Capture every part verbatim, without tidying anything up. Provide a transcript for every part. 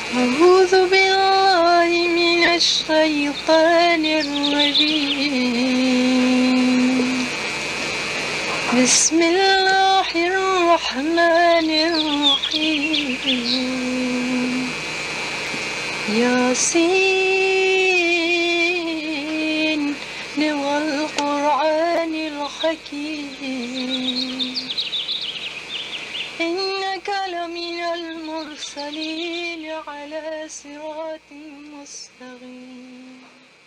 أعوذ بالله من الشيطان الرجيم بسم الله الرحمن الرحيم ياسين والقرآن الحكيم إنك لمن المرسلين على صراط مستقيم.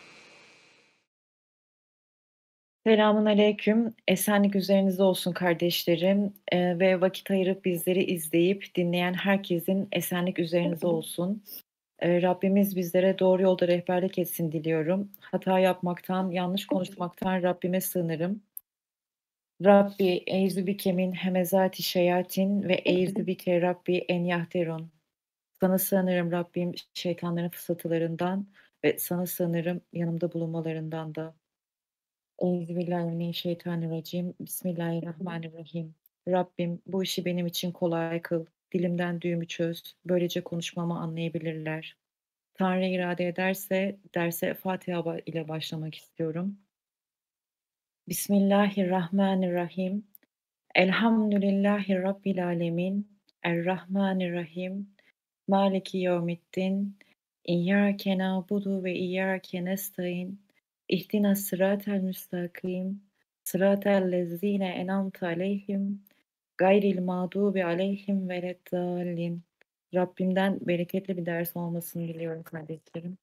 Selamun aleyküm. Esenlik üzerinize olsun kardeşlerim. Eee, ve vakit ayırıp bizleri izleyip dinleyen herkesin esenlik üzerinize olsun. Eee, Rabbimiz bizlere doğru yolda rehberlik etsin diliyorum. Hata yapmaktan, yanlış konuşmaktan Rabbime sığınırım. Rabbi eûzü bike min hemezâti şeyâtin ve eûzü bike Rabbi en yahterun. Sana sığınırım Rabbim şeytanların fısıltılarından ve sana sığınırım yanımda bulunmalarından da. Euzubillahimineşşeytanirracim. Bismillahirrahmanirrahim. Rabbim bu işi benim için kolay kıl. Dilimden düğümü çöz. Böylece konuşmamı anlayabilirler. Tanrı irade ederse derse Fatiha ile başlamak istiyorum. Bismillahirrahmanirrahim. Elhamdülillahi Rabbil alemin. Errahmanirrahim. Maliki yevmiddin. İyyâke na'budu ve iyyâke nestaîn. İhdina sıratel müstakim. Sıratel lezzîne en'amte aleyhim. Gayril mağdubi aleyhim veleddâllin. Rabbimden bereketli bir ders olmasını diliyorum kardeşlerim.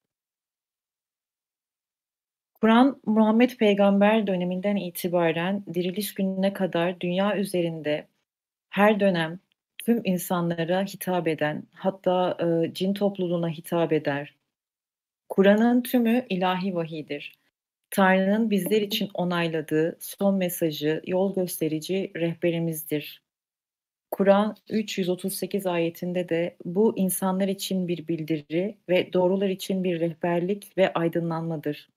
Kur'an, Muhammed Peygamber döneminden itibaren diriliş gününe kadar dünya üzerinde her dönem tüm insanlara hitap eden, hatta e, cin topluluğuna hitap eder. Kur'an'ın tümü ilahi vahiydir. Tanrı'nın bizler için onayladığı son mesajı, yol gösterici rehberimizdir. Kur'an üç yüz otuz sekiz ayetinde de bu insanlar için bir bildiri ve doğrular için bir rehberlik ve aydınlanmadır.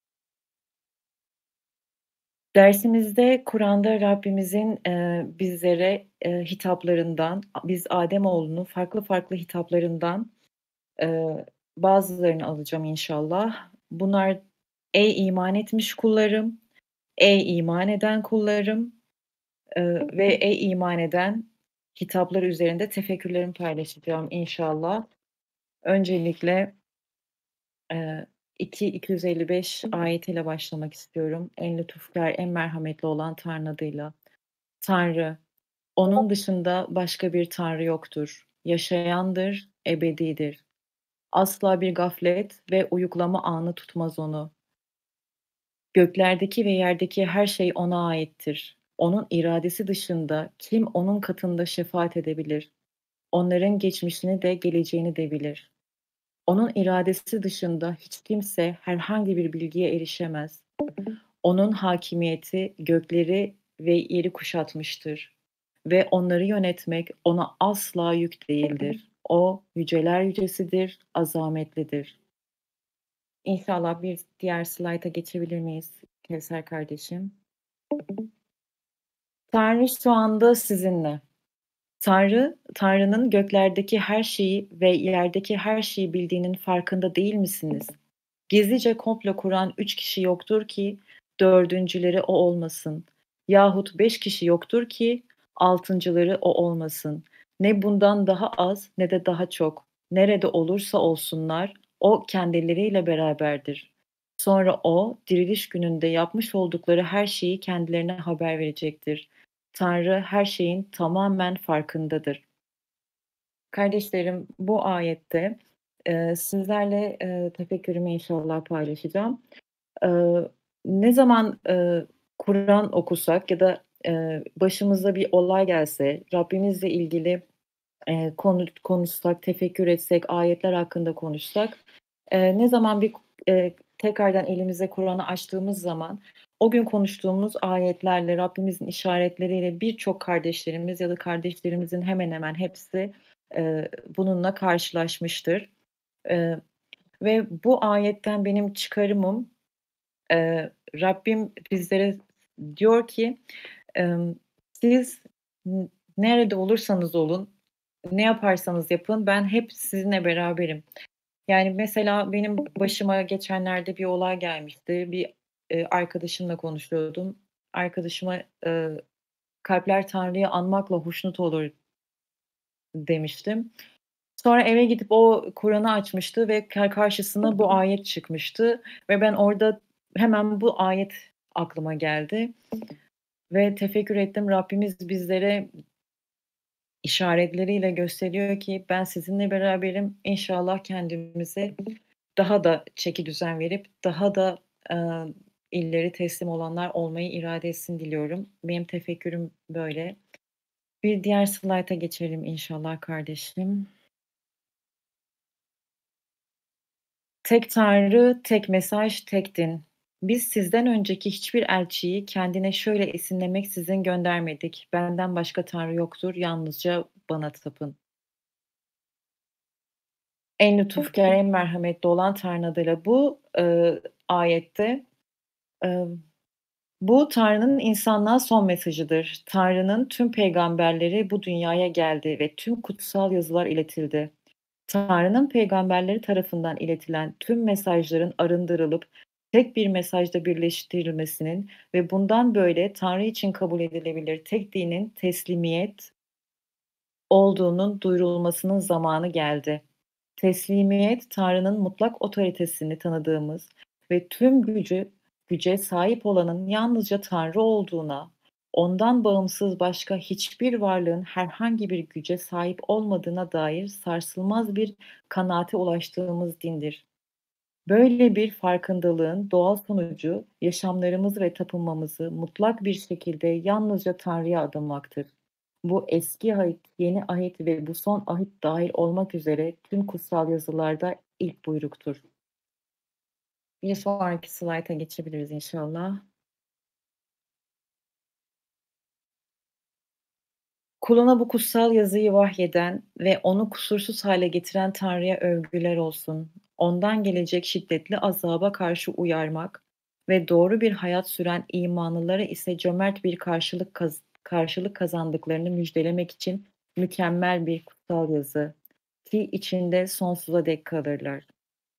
Dersimizde Kur'an'da Rabbimizin eee, bizlere eee, hitaplarından, biz Ademoğlunun farklı farklı hitaplarından eee, bazılarını alacağım inşallah. Bunlar ey iman etmiş kullarım, ey iman eden kullarım eee, ve ey iman eden hitaplar üzerinde tefekkürlerimi paylaşacağım inşallah. Öncelikle eee iki iki yüz elli beş ayetiyle başlamak istiyorum. En lütufkar, en merhametli olan Tanrı adıyla. Tanrı, onun dışında başka bir Tanrı yoktur. Yaşayandır, ebedidir. Asla bir gaflet ve uyuklama anı tutmaz onu. Göklerdeki ve yerdeki her şey ona aittir. Onun iradesi dışında kim onun katında şefaat edebilir? Onların geçmişini de geleceğini de bilir. Onun iradesi dışında hiç kimse herhangi bir bilgiye erişemez. Onun hakimiyeti gökleri ve yeri kuşatmıştır ve onları yönetmek ona asla yük değildir. O yüceler yücesidir, azametlidir. İnşallah bir diğer slayta geçebilir miyiz Kevser kardeşim? Tanrı şu anda sizinle. Tanrı, Tanrı'nın göklerdeki her şeyi ve yerdeki her şeyi bildiğinin farkında değil misiniz? Gizlice komplo kuran üç kişi yoktur ki dördüncüleri o olmasın. Yahut beş kişi yoktur ki altıncıları o olmasın. Ne bundan daha az ne de daha çok. Nerede olursa olsunlar o kendileriyle beraberdir. Sonra o diriliş gününde yapmış oldukları her şeyi kendilerine haber verecektir. Tanrı her şeyin tamamen farkındadır. Kardeşlerim, bu ayette eee, sizlerle eee, tefekkürümü inşallah paylaşacağım. Eee, ne zaman eee, Kur'an okusak ya da eee, başımıza bir olay gelse, Rabbimizle ilgili eee, konu, konuşsak, tefekkür etsek, ayetler hakkında konuşsak, eee, ne zaman bir eee, tekrardan elimize Kur'an'ı açtığımız zaman o gün konuştuğumuz ayetlerle, Rabbimizin işaretleriyle birçok kardeşlerimiz ya da kardeşlerimizin hemen hemen hepsi eee, bununla karşılaşmıştır. Eee, ve bu ayetten benim çıkarımım, eee, Rabbim bizlere diyor ki, emm, siz n nerede olursanız olun, Ne yaparsanız yapın ben hep sizinle beraberim. Yani, mesela benim başıma geçenlerde bir olay gelmişti. Bir, eee, arkadaşımla konuşuyordum. Arkadaşıma, eee, "Kalpler Tanrı'yı anmakla hoşnut olur." demiştim. Sonra eve gidip o Kur'an'ı açmıştı ve ka karşısına bu ayet çıkmıştı ve ben orada hemen bu ayet aklıma geldi ve tefekkür ettim. Rabbimiz bizlere işaretleriyle gösteriyor ki ben sizinle beraberim. İnşallah kendimize daha da çekidüzen verip daha da, eee, ileri teslim olanlar olmayı irade etsin diliyorum. Benim tefekkürüm böyle. Bir diğer slayta geçelim inşallah kardeşim. Tek Tanrı, tek mesaj, tek din. Biz sizden önceki hiçbir elçiyi kendine şöyle esinlemeksizin göndermedik. Benden başka Tanrı yoktur, yalnızca bana tapın. En lütufkâr, en merhametli olan Tanrı'nın adıyla. Bu, ııı, ayette, emm, bu Tanrı'nın insanlığa son mesajıdır. Tanrı'nın tüm peygamberleri bu dünyaya geldi ve tüm kutsal yazılar iletildi. Tanrı'nın peygamberleri tarafından iletilen tüm mesajların arındırılıp tek bir mesajda birleştirilmesinin ve bundan böyle Tanrı için kabul edilebilir tek dinin teslimiyet olduğunun duyurulmasının zamanı geldi. Teslimiyet, Tanrı'nın mutlak otoritesini tanıdığımız ve tüm gücü güce sahip olanın yalnızca Tanrı olduğuna, ondan bağımsız başka hiçbir varlığın herhangi bir güce sahip olmadığına dair sarsılmaz bir kanaate ulaştığımız dindir. Böyle bir farkındalığın doğal sonucu yaşamlarımızı ve tapınmamızı mutlak bir şekilde yalnızca Tanrı'ya adamaktır. Bu eski ahit, yeni ahit ve bu son ahit dahil olmak üzere tüm kutsal yazılarda ilk buyruktur. Bir sonraki slayta geçebiliriz inşallah. Kuluna bu kutsal yazıyı vahyeden ve onu kusursuz hale getiren Tanrı'ya övgüler olsun. Ondan gelecek şiddetli azaba karşı uyarmak ve doğru bir hayat süren imanlılara ise cömert bir karşılık kaz karşılık kazandıklarını müjdelemek için mükemmel bir kutsal yazı ki içinde sonsuza dek kalırlar.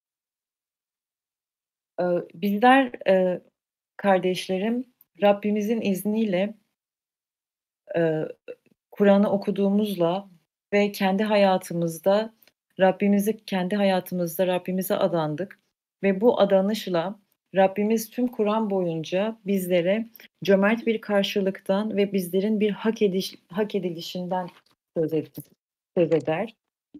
Eee, bizler, eee, kardeşlerim, Rabbimizin izniyle, eee Kur'an'ı okuduğumuzla ve kendi hayatımızda Rabbimizi kendi hayatımızda Rabbimize adandık ve bu adanışla Rabbimiz tüm Kur'an boyunca bizlere cömert bir karşılıktan ve bizlerin bir hak ediş hak edilişinden söz etti söz eder.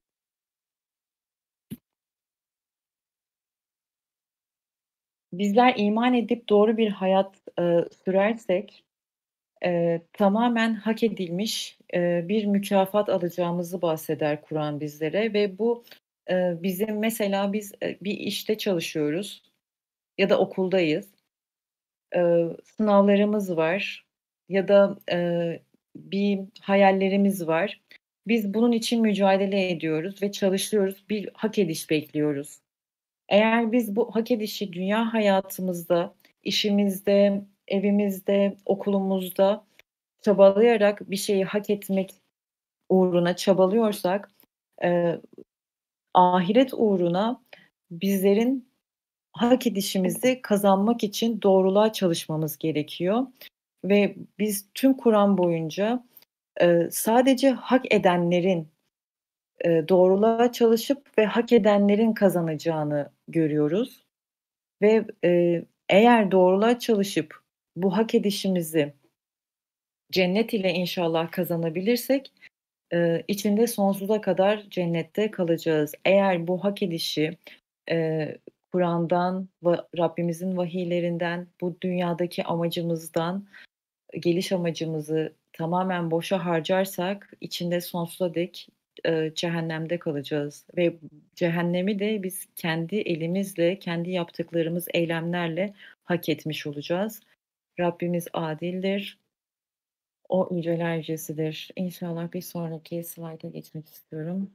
Bizler iman edip doğru bir hayat, eee, sürersek Eee, tamamen hak edilmiş, eee, bir mükafat alacağımızı bahseder Kur'an bizlere ve bu, eee, bizim mesela biz, eee, bir işte çalışıyoruz ya da okuldayız. Eee, sınavlarımız var ya da, eee, bir hayallerimiz var. Biz bunun için mücadele ediyoruz ve çalışıyoruz, bir hak ediş bekliyoruz. Eğer biz bu hak edişi dünya hayatımızda, işimizde, evimizde, okulumuzda çabalayarak bir şeyi hak etmek uğruna çabalıyorsak, eee, ahiret uğruna bizlerin hak edişimizi kazanmak için doğruluğa çalışmamız gerekiyor ve biz tüm Kur'an boyunca, eee, sadece hak edenlerin, eee, doğruluğa çalışıp ve hak edenlerin kazanacağını görüyoruz ve, eee, eğer doğruluğa çalışıp bu hak edişimizi cennet ile inşallah kazanabilirsek, Eee, içinde sonsuza kadar cennette kalacağız. Eğer bu hak edişi, eee, Kur'an'dan va Rabbimizin vahiylerinden, bu dünyadaki amacımızdan, geliş amacımızı tamamen boşa harcarsak içinde sonsuza dek, eee, cehennemde kalacağız ve cehennemi de biz kendi elimizle, kendi yaptıklarımız eylemlerle hak etmiş olacağız. Rabbimiz adildir. O yüceler yücesidir. İnşallah bir sonraki slayta geçmek istiyorum.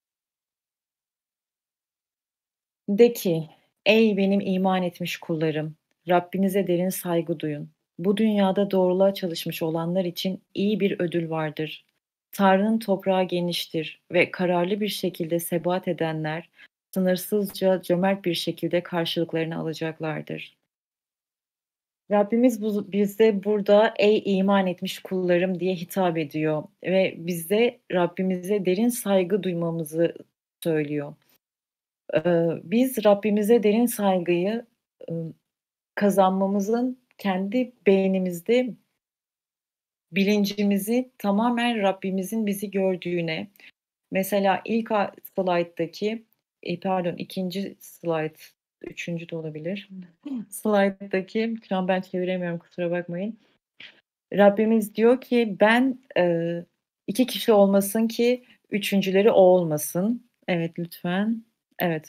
De ki, ey benim iman etmiş kullarım, Rabbinize derin saygı duyun. Bu dünyada doğruluğa çalışmış olanlar için iyi bir ödül vardır. Tanrı'nın toprağı geniştir ve kararlı bir şekilde sebat edenler sınırsızca cömert bir şekilde karşılıklarını alacaklardır. Rabbimiz bu, bize burada ey iman etmiş kullarım diye hitap ediyor ve bize Rabbimize derin saygı duymamızı söylüyor. Ee, biz Rabbimize derin saygıyı ıı, kazanmamızın kendi beynimizde bilincimizi tamamen Rabbimizin bizi gördüğüne, mesela ilk a- slayttaki, e, pardon ikinci slayt, üçüncü de olabilir. Slayttaki, şu an ben çeviremiyorum kusura bakmayın. Rabbimiz diyor ki ben e, iki kişi olmasın ki üçüncüleri o olmasın. Evet lütfen. Evet.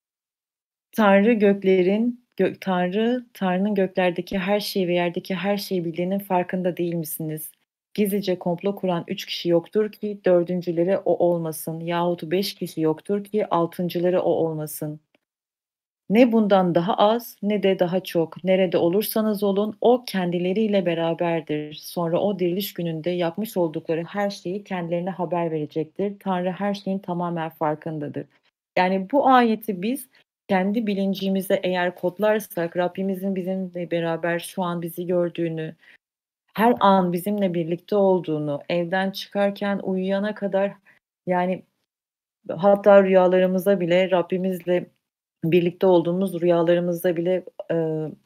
Tanrı göklerin, gök, Tanrı, Tanrı'nın göklerdeki her şeyi ve yerdeki her şeyi bildiğinin farkında değil misiniz? Gizlice komplo kuran üç kişi yoktur ki dördüncüleri o olmasın. Yahut beş kişi yoktur ki altıncıları o olmasın. Ne bundan daha az ne de daha çok. Nerede olursanız olun o kendileriyle beraberdir. Sonra o diriliş gününde yapmış oldukları her şeyi kendilerine haber verecektir. Tanrı her şeyin tamamen farkındadır. Yani bu ayeti biz kendi bilincimize eğer kodlarsak Rabbimizin bizimle beraber şu an bizi gördüğünü, her an bizimle birlikte olduğunu, evden çıkarken uyuyana kadar yani hatta rüyalarımıza bile Rabbimizle birlikte olduğumuz rüyalarımızda bile e,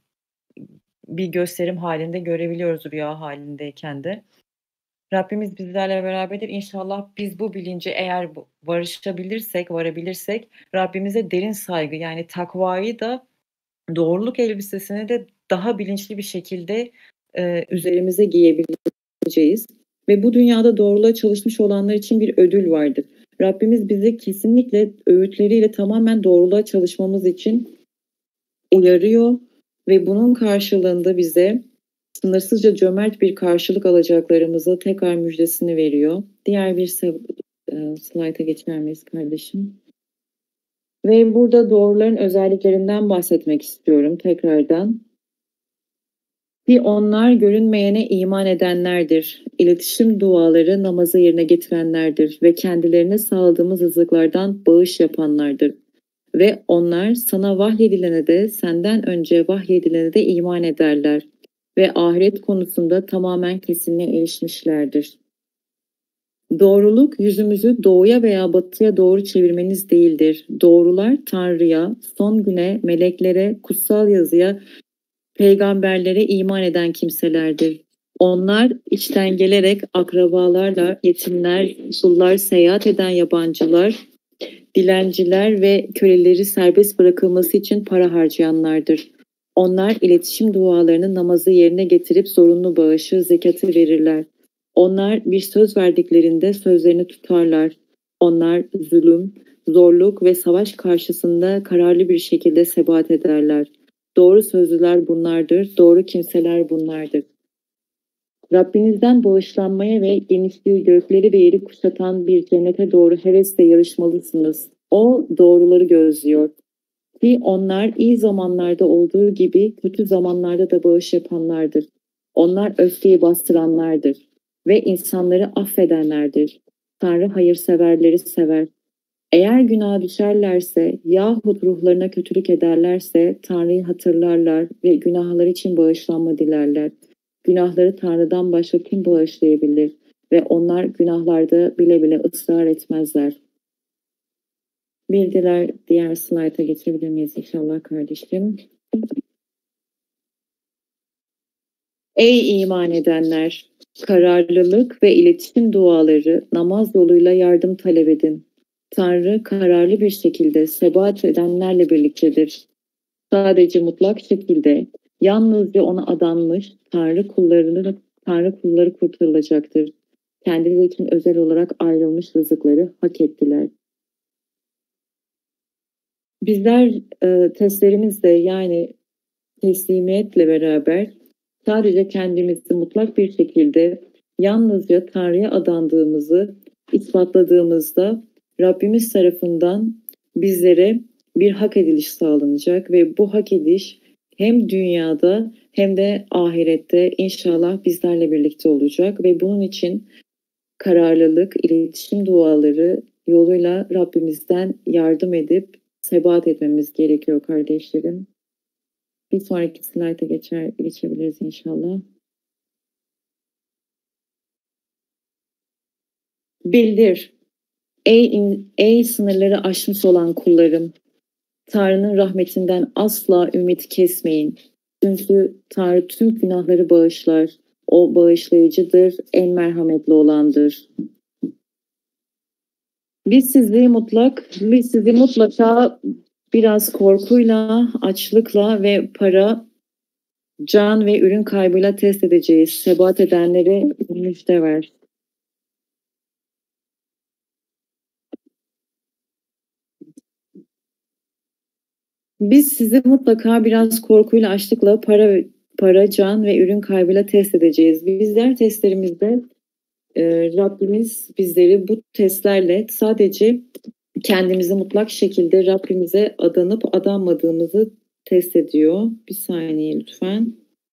bir gösterim halinde görebiliyoruz rüya halindeyken de. Rabbimiz bizlerle beraberdir. İnşallah biz bu bilinci eğer bu- varışabilirsek, varabilirsek Rabbimize derin saygı yani takvayı da doğruluk elbisesini de daha bilinçli bir şekilde e, üzerimize giyebileceğiz. Ve bu dünyada doğruluğa çalışmış olanlar için bir ödül vardır. Rabbimiz bizi kesinlikle öğütleriyle tamamen doğruluğa çalışmamız için uyarıyor ve bunun karşılığında bize sınırsızca cömert bir karşılık alacaklarımızı tekrar müjdesini veriyor. Diğer bir e, slayta geçer miyiz kardeşim? Ve burada doğruların özelliklerinden bahsetmek istiyorum tekrardan. Ki onlar görünmeyene iman edenlerdir. İletişim duaları namazı yerine getirenlerdir ve kendilerine sağladığımız rızıklardan bağış yapanlardır. Ve onlar sana vahyedilene de senden önce vahyedilene de iman ederler ve ahiret konusunda tamamen kesinliğe erişmişlerdir. Doğruluk yüzümüzü doğuya veya batıya doğru çevirmeniz değildir. Doğrular Tanrı'ya, son güne, meleklere, kutsal yazıya, peygamberlere iman eden kimselerdir. Onlar içten gelerek akrabalarla, yetimler, sullar, seyahat eden yabancılar, dilenciler ve köleleri serbest bırakılması için para harcayanlardır. Onlar iletişim dualarını namazı yerine getirip zorunlu bağışı, zekatı verirler. Onlar bir söz verdiklerinde sözlerini tutarlar. Onlar zulüm, zorluk ve savaş karşısında kararlı bir şekilde sebat ederler. Doğru sözlüler bunlardır, doğru kimseler bunlardır. Rabbinizden bağışlanmaya ve genişliği gökleri ve yeri kuşatan bir cennete doğru hevesle yarışmalısınız. O doğruları gözlüyor. Ki onlar iyi zamanlarda olduğu gibi kötü zamanlarda da bağış yapanlardır. Onlar öfkeyi bastıranlardır ve insanları affedenlerdir. Tanrı hayırseverleri sever. Eğer günah düşerlerse yahut ruhlarına kötülük ederlerse Tanrı'yı hatırlarlar ve günahları için bağışlanma dilerler. Günahları Tanrı'dan başka kim bağışlayabilir ve onlar günahlarda bile bile ısrar etmezler. Bir diğer, diğer slayta geçebilir miyiz inşallah kardeşim? Ey iman edenler! Kararlılık ve iletişim duaları namaz yoluyla yardım talep edin. Tanrı kararlı bir şekilde sebat edenlerle birliktedir. Sadece mutlak şekilde yalnızca ona adanmış Tanrı kullarını Tanrı kulları kurtarılacaktır. Kendileri için özel olarak ayrılmış rızıkları hak ettiler. Bizler e, testlerimizle yani teslimiyetle beraber sadece kendimizi mutlak bir şekilde yalnızca Tanrı'ya adandığımızı ispatladığımızda Rabbimiz tarafından bizlere bir hak ediliş sağlanacak ve bu hak ediş hem dünyada hem de ahirette inşallah bizlerle birlikte olacak ve bunun için kararlılık, iletişim duaları yoluyla Rabbimizden yardım edip sebat etmemiz gerekiyor kardeşlerim. Bir sonraki slayta geçer, geçebiliriz inşallah. Bildir, ey, ey sınırları aşmış olan kullarım, Tanrı'nın rahmetinden asla ümit kesmeyin. Çünkü Tanrı tüm günahları bağışlar. O bağışlayıcıdır, en merhametli olandır. Biz sizi mutlak, biz sizi mutlaka biraz korkuyla, açlıkla ve para, can ve ürün kaybıyla test edeceğiz. Sebat edenlere müjde ver. Biz sizi mutlaka biraz korkuyla, açlıkla, para, para, can ve ürün kaybıyla test edeceğiz. Bizler testlerimizde e, Rabbimiz bizleri bu testlerle sadece kendimizi mutlak şekilde Rabbimize adanıp adanmadığımızı test ediyor. Bir saniye lütfen.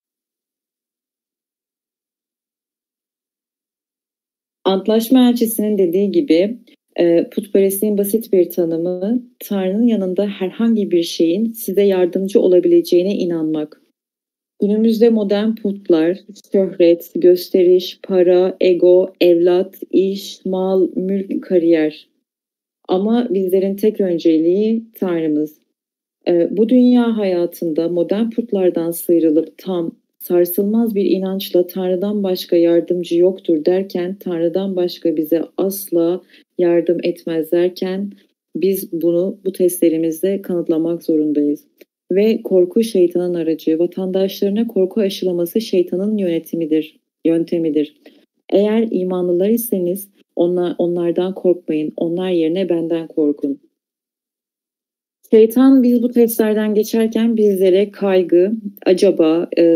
Antlaşma elçisinin dediği gibi e, putperestliğin basit bir tanımı Tanrı'nın yanında herhangi bir şeyin size yardımcı olabileceğine inanmak. Günümüzde modern putlar, şöhret, gösteriş, para, ego, evlat, iş, mal, mülk, kariyer. Ama bizlerin tek önceliği Tanrımız. Ee, bu dünya hayatında modern putlardan sıyrılıp tam, sarsılmaz bir inançla Tanrı'dan başka yardımcı yoktur derken, Tanrı'dan başka bize asla yardım etmez derken, biz bunu bu testlerimizde kanıtlamak zorundayız. Ve korku şeytanın aracı, vatandaşlarına korku aşılaması şeytanın yönetimidir, yöntemidir. Eğer imanlılar iseniz onlar, onlardan korkmayın, onlar yerine benden korkun. Şeytan biz bu testlerden geçerken bizlere kaygı, acaba, e,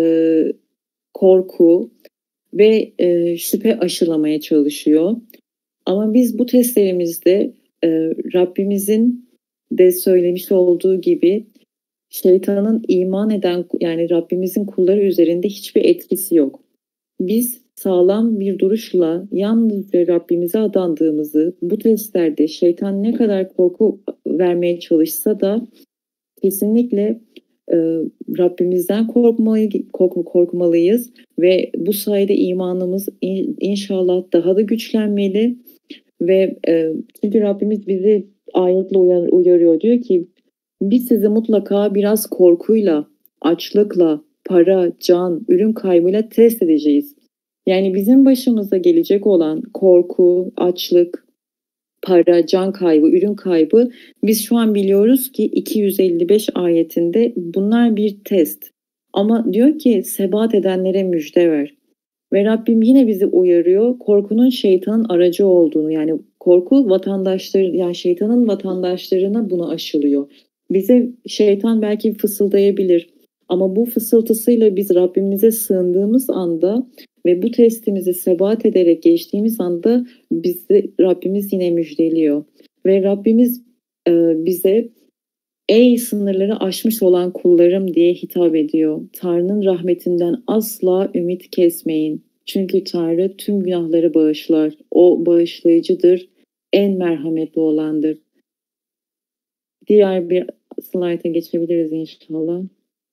korku ve e, şüphe aşılamaya çalışıyor. Ama biz bu testlerimizde e, Rabbimizin de söylemiş olduğu gibi şeytanın iman eden yani Rabbimizin kulları üzerinde hiçbir etkisi yok. Biz sağlam bir duruşla yalnızca Rabbimize adandığımızı, bu testlerde şeytan ne kadar korku vermeye çalışsa da kesinlikle e, Rabbimizden korkmayı, kork, korkmalıyız ve bu sayede imanımız in, inşallah daha da güçlenmeli ve e, çünkü Rabbimiz bizi ayetle uyar, uyarıyor, diyor ki biz sizi mutlaka biraz korkuyla, açlıkla, para, can, ürün kaybıyla test edeceğiz. Yani bizim başımıza gelecek olan korku, açlık, para, can kaybı, ürün kaybı biz şu an biliyoruz ki iki yüz elli beş ayetinde bunlar bir test. Ama diyor ki sebat edenlere müjde ver. Ve Rabbim yine bizi uyarıyor korkunun şeytanın aracı olduğunu, yani korku vatandaşları yani şeytanın vatandaşlarına bunu aşılıyor. Bize şeytan belki fısıldayabilir ama bu fısıltısıyla biz Rabbimize sığındığımız anda ve bu testimizi sebat ederek geçtiğimiz anda bizi Rabbimiz yine müjdeliyor. Ve Rabbimiz e, bize ey sınırları aşmış olan kullarım diye hitap ediyor. Tanrı'nın rahmetinden asla ümit kesmeyin. Çünkü Tanrı tüm günahları bağışlar. O bağışlayıcıdır, en merhametli olandır. Diğer bir slayta geçebiliriz inşallah.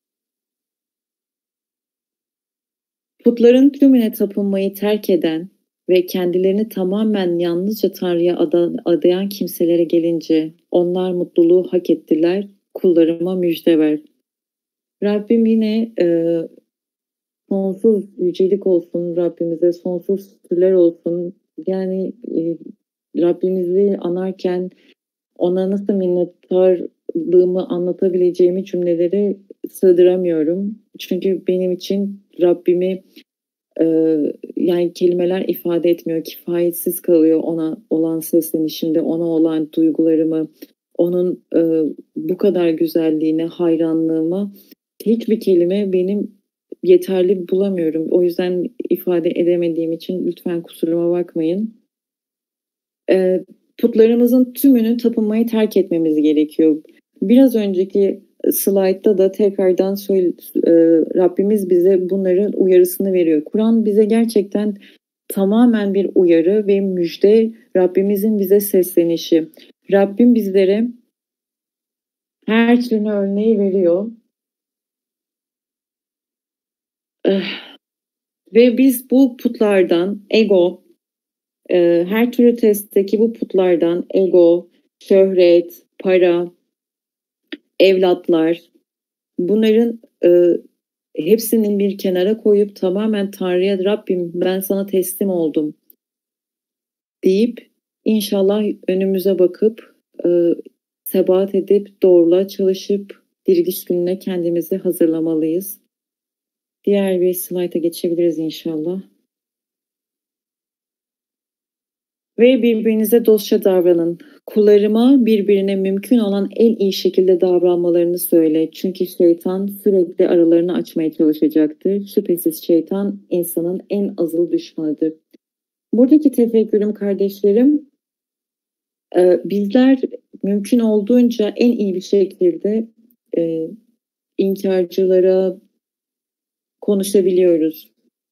Putların tümüne tapınmayı terk eden ve kendilerini tamamen yalnızca Tanrı'ya adayan kimselere gelince onlar mutluluğu hak ettiler, kullarıma müjde ver. Rabbim yine e, sonsuz yücelik olsun Rabbimize, sonsuz şükürler olsun. Yani e, Rabbimizi anarken ona nasıl minnettarlığımı anlatabileceğimi cümleleri sığdıramıyorum. Çünkü benim için Rabbimi e, yani kelimeler ifade etmiyor, kifayetsiz kalıyor ona olan seslenişimde, ona olan duygularımı, onun e, bu kadar güzelliğine, hayranlığıma hiçbir kelime benim yeterli bulamıyorum. O yüzden ifade edemediğim için lütfen kusuruma bakmayın. E, putlarımızın tümünü tapınmayı terk etmemiz gerekiyor. Biraz önceki slaytta da tekrardan söyle, e, Rabbimiz bize bunların uyarısını veriyor. Kur'an bize gerçekten tamamen bir uyarı ve müjde, Rabbimizin bize seslenişi. Rabbim bizlere her türlü örneği veriyor. Eh, ve biz bu putlardan, ego, eee, her türlü testteki bu putlardan ego, şöhret, para, evlatlar, bunların, ııı, hepsinin bir kenara koyup tamamen Tanrı'ya "Rabbim ben sana teslim oldum." deyip inşallah önümüze bakıp, ııı, sebat edip doğruluğa çalışıp diriliş gününe kendimizi hazırlamalıyız. Diğer bir slayta geçebiliriz inşallah. Ve birbirinize dostça davranın. Kullarıma birbirine mümkün olan en iyi şekilde davranmalarını söyle. Çünkü şeytan sürekli aralarını açmaya çalışacaktır. Şüphesiz şeytan insanın en azılı düşmanıdır. Buradaki tefekkürüm kardeşlerim, eee, bizler mümkün olduğunca en iyi bir şekilde, eee, inkârcılara konuşabiliyoruz.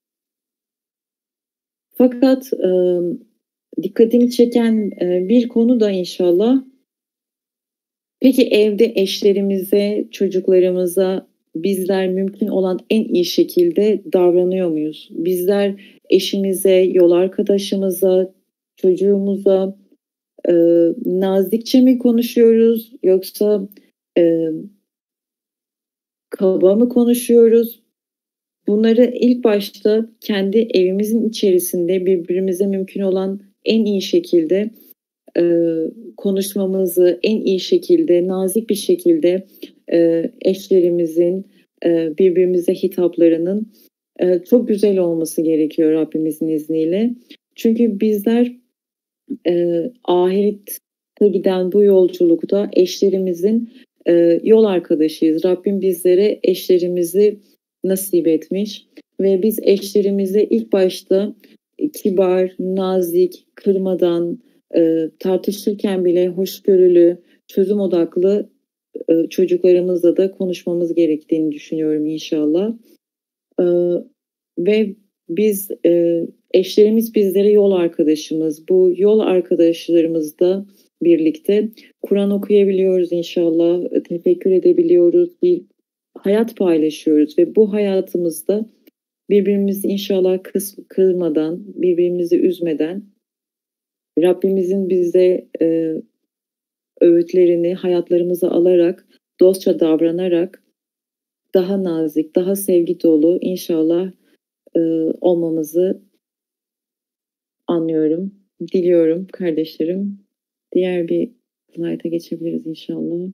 Fakat, ımm, dikkatimi çeken, eee, bir konu da inşallah peki evde eşlerimize, çocuklarımıza bizler mümkün olan en iyi şekilde davranıyor muyuz? Bizler eşimize, yol arkadaşımıza, çocuğumuza, eee, nazikçe mi konuşuyoruz yoksa, emm kaba mı konuşuyoruz? Bunları ilk başta kendi evimizin içerisinde birbirimize mümkün olan en iyi şekilde, eee, konuşmamızı, en iyi şekilde, nazik bir şekilde, eee, eşlerimizin, eee, birbirimize hitaplarının, eee, çok güzel olması gerekiyor Rabbimizin izniyle. Çünkü bizler, eee, ahirete giden bu yolculukta eşlerimizin, eee, yol arkadaşıyız. Rabbim bizlere eşlerimizi nasip etmiş ve biz eşlerimize ilk başta, eee, kibar, nazik, kırmadan, eee, tartışırken bile hoşgörülü, çözüm odaklı, ııı, çocuklarımızla da konuşmamız gerektiğini düşünüyorum inşallah. Iıı, ve biz, eee, eşlerimiz bizlere yol arkadaşımız. Bu yol arkadaşlarımızla birlikte Kur'an okuyabiliyoruz inşallah, eee, tefekkür edebiliyoruz, bir hayat paylaşıyoruz ve bu hayatımızda birbirimizi inşallah kıs kırmadan, birbirimizi üzmeden Rabbimizin bize, eee, öğütlerini hayatlarımıza alarak, dostça davranarak daha nazik, daha sevgi dolu inşallah, ııı, olmamızı anlıyorum, diliyorum kardeşlerim. Diğer bir slayta geçebiliriz inşallah.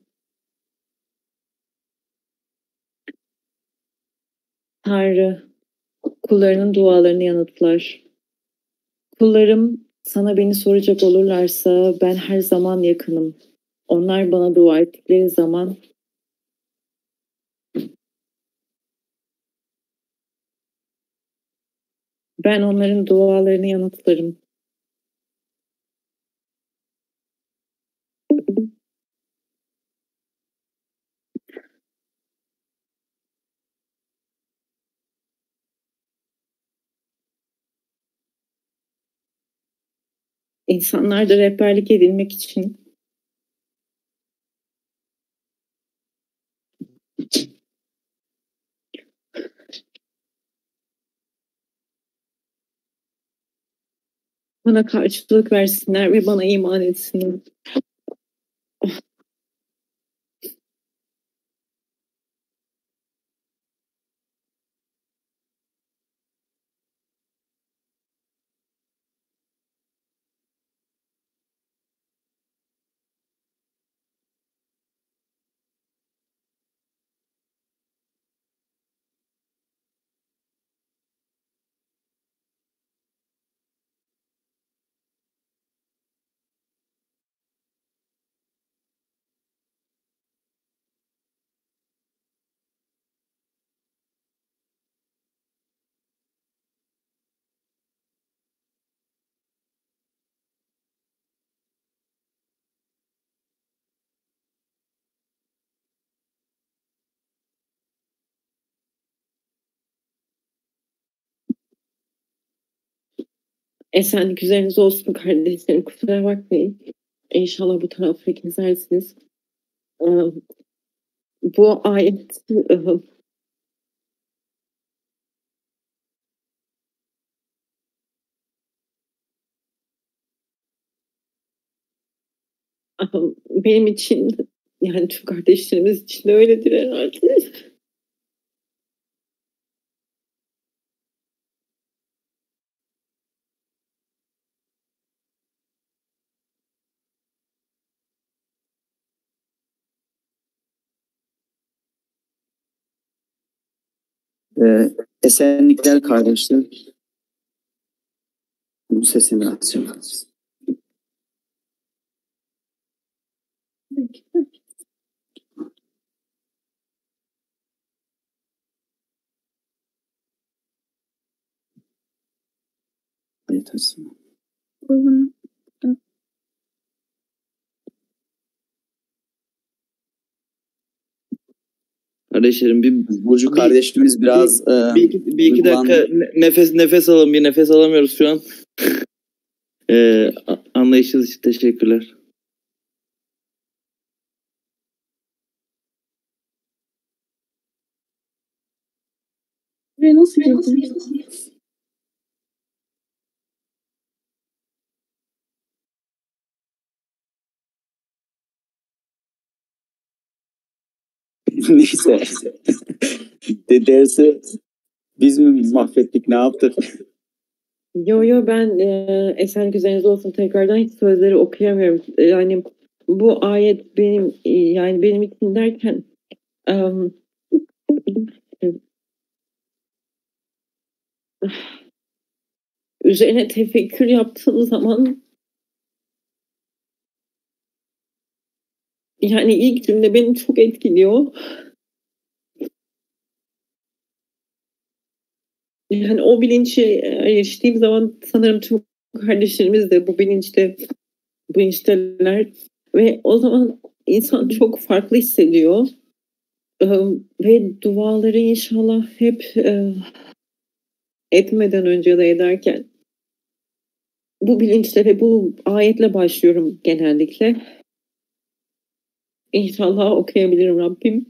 Tanrı kullarının dualarını yanıtlar. Kullarım sana beni soracak olurlarsa ben her zaman yakınım. Onlar bana dua ettikleri zaman ben onların dualarını yanıtlarım. İnsanlar da rehberlik edilmek için bana karşılık versinler ve bana iman etsinler. Esenlik üzerinize olsun kardeşlerim. Kusura bakmayın. İnşallah bu tarafı kesersiniz. Ee, bu ayet benim için, yani tüm kardeşlerimiz için de öyledir herhalde. Ee, Esenlikler kardeşler. Bu sesini atacağım. Ayet açsın. Kardeşlerim bir Burcu bir- kardeşimiz biraz bir, e, bir, iki, bir iki duygulandı. dakika ne- nefes nefes alın, bir nefes alamıyoruz şu an. ee, a- anlayışınız için teşekkürler. Ve nasıl girdin? Neyse. De dersi biz mi mahvettik, ne yaptık? Yo yo ben e, esenlik üzerinize olsun tekrardan hiç sözleri okuyamıyorum. E, Yani bu ayet benim e, yani benim için derken em, üzerine tefekkür yaptığım zaman yani ilk cümle beni çok etkiliyor. Yani o bilinçe eriştiğim zaman sanırım tüm kardeşlerimiz de bu bilinçte bu bilinçteler ve o zaman insan çok farklı hissediyor. Ee, ve duaları inşallah hep e, etmeden önce ya da ederken bu bilinçle ve bu ayetle başlıyorum genellikle. İnşallah okuyabilirim Rabbim.